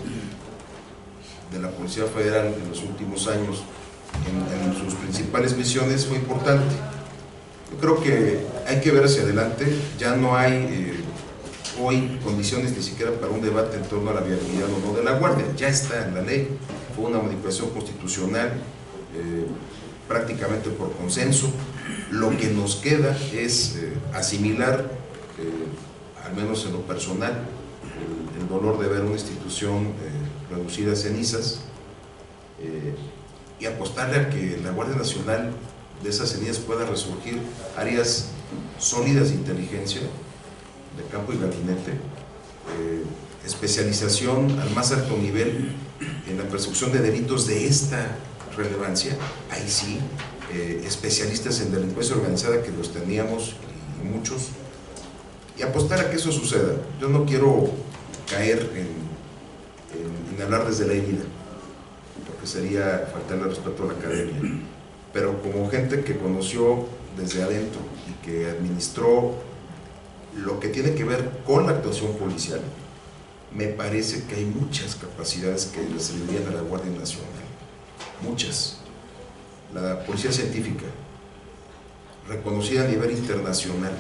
de la Policía Federal en los últimos años en, en sus principales misiones fue importante. Yo creo que hay que ver hacia adelante. Ya no hay eh, hoy condiciones ni siquiera para un debate en torno a la viabilidad o no de la Guardia. Ya está en la ley, fue una modificación constitucional eh, prácticamente por consenso. Lo que nos queda es eh, asimilar, eh, al menos en lo personal, el, el dolor de ver una institución eh, reducida a cenizas eh, y apostarle a que la Guardia Nacional de esas cenizas pueda resurgir áreas sólidas de inteligencia, de campo y gabinete, eh, especialización al más alto nivel en la persecución de delitos de esta relevancia, ahí sí, eh, especialistas en delincuencia organizada, que los teníamos y muchos, y apostar a que eso suceda. Yo no quiero caer en, en, en hablar desde la herida, porque sería faltarle respeto a la academia, pero como gente que conoció desde adentro y que administró lo que tiene que ver con la actuación policial, me parece que hay muchas capacidades que le servirían a la Guardia Nacional, muchas. La policía científica, reconocida a nivel internacional,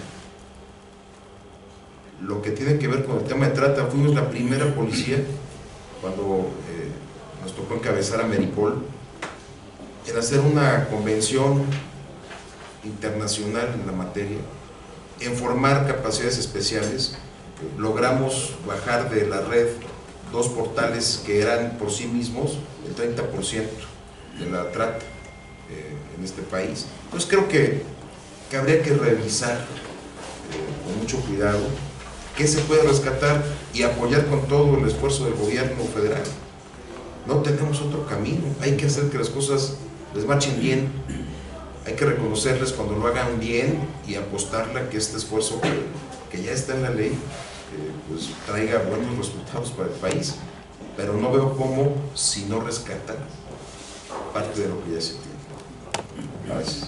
lo que tiene que ver con el tema de trata, fuimos la primera policía cuando eh, nos tocó encabezar a Meripol en hacer una convención internacional en la materia, en formar capacidades especiales. Logramos bajar de la red dos portales que eran por sí mismos el treinta por ciento de la trata eh, en este país. Entonces creo que, que habría que revisar eh, con mucho cuidado qué se puede rescatar y apoyar con todo el esfuerzo del gobierno federal. No tenemos otro camino, hay que hacer que las cosas les marchen bien, hay que reconocerles cuando lo hagan bien y apostarle a que este esfuerzo que, que ya está en la ley eh, pues traiga buenos resultados para el país, pero no veo cómo si no rescatan parte de lo que ya se tiene. Gracias.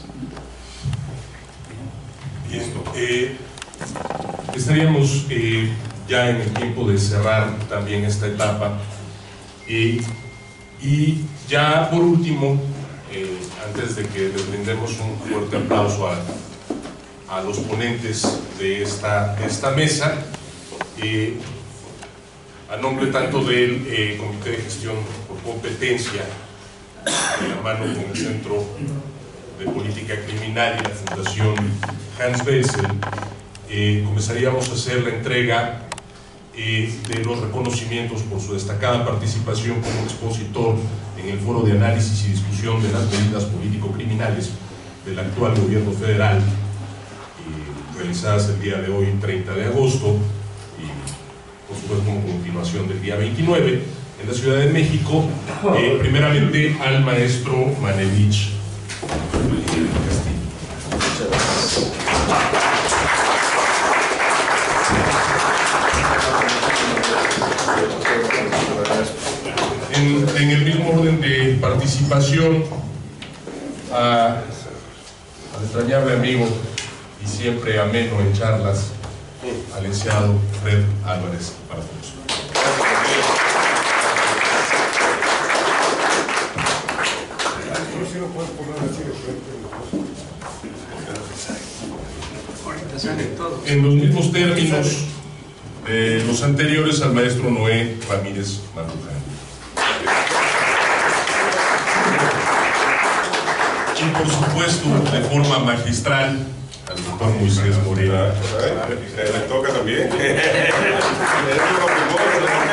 Bien, eh, estaríamos eh, ya en el tiempo de cerrar también esta etapa eh, y ya por último, eh, antes de que les brindemos un fuerte aplauso a, a los ponentes de esta, de esta mesa, eh, a nombre tanto del eh, Comité de Gestión por Competencia, de la mano con el Centro de Política Criminal y la Fundación Hans Wessel, eh, comenzaríamos a hacer la entrega eh, de los reconocimientos por su destacada participación como expositor en el Foro de Análisis y Discusión de las Medidas Político-Criminales del actual Gobierno Federal, eh, realizadas el día de hoy, treinta de agosto, y por supuesto como continuación del día veintinueve, en la Ciudad de México, eh, primeramente al maestro Manevich Castillo. Muchas gracias. En, en el mismo orden de participación, a, al entrañable amigo y siempre ameno en charlas, al licenciado Fred Álvarez para todos. En los mismos términos de los anteriores, al maestro Noé Ramírez Maruján. Y por supuesto, de forma magistral, al doctor Moisés Morena. ¿Le toca también?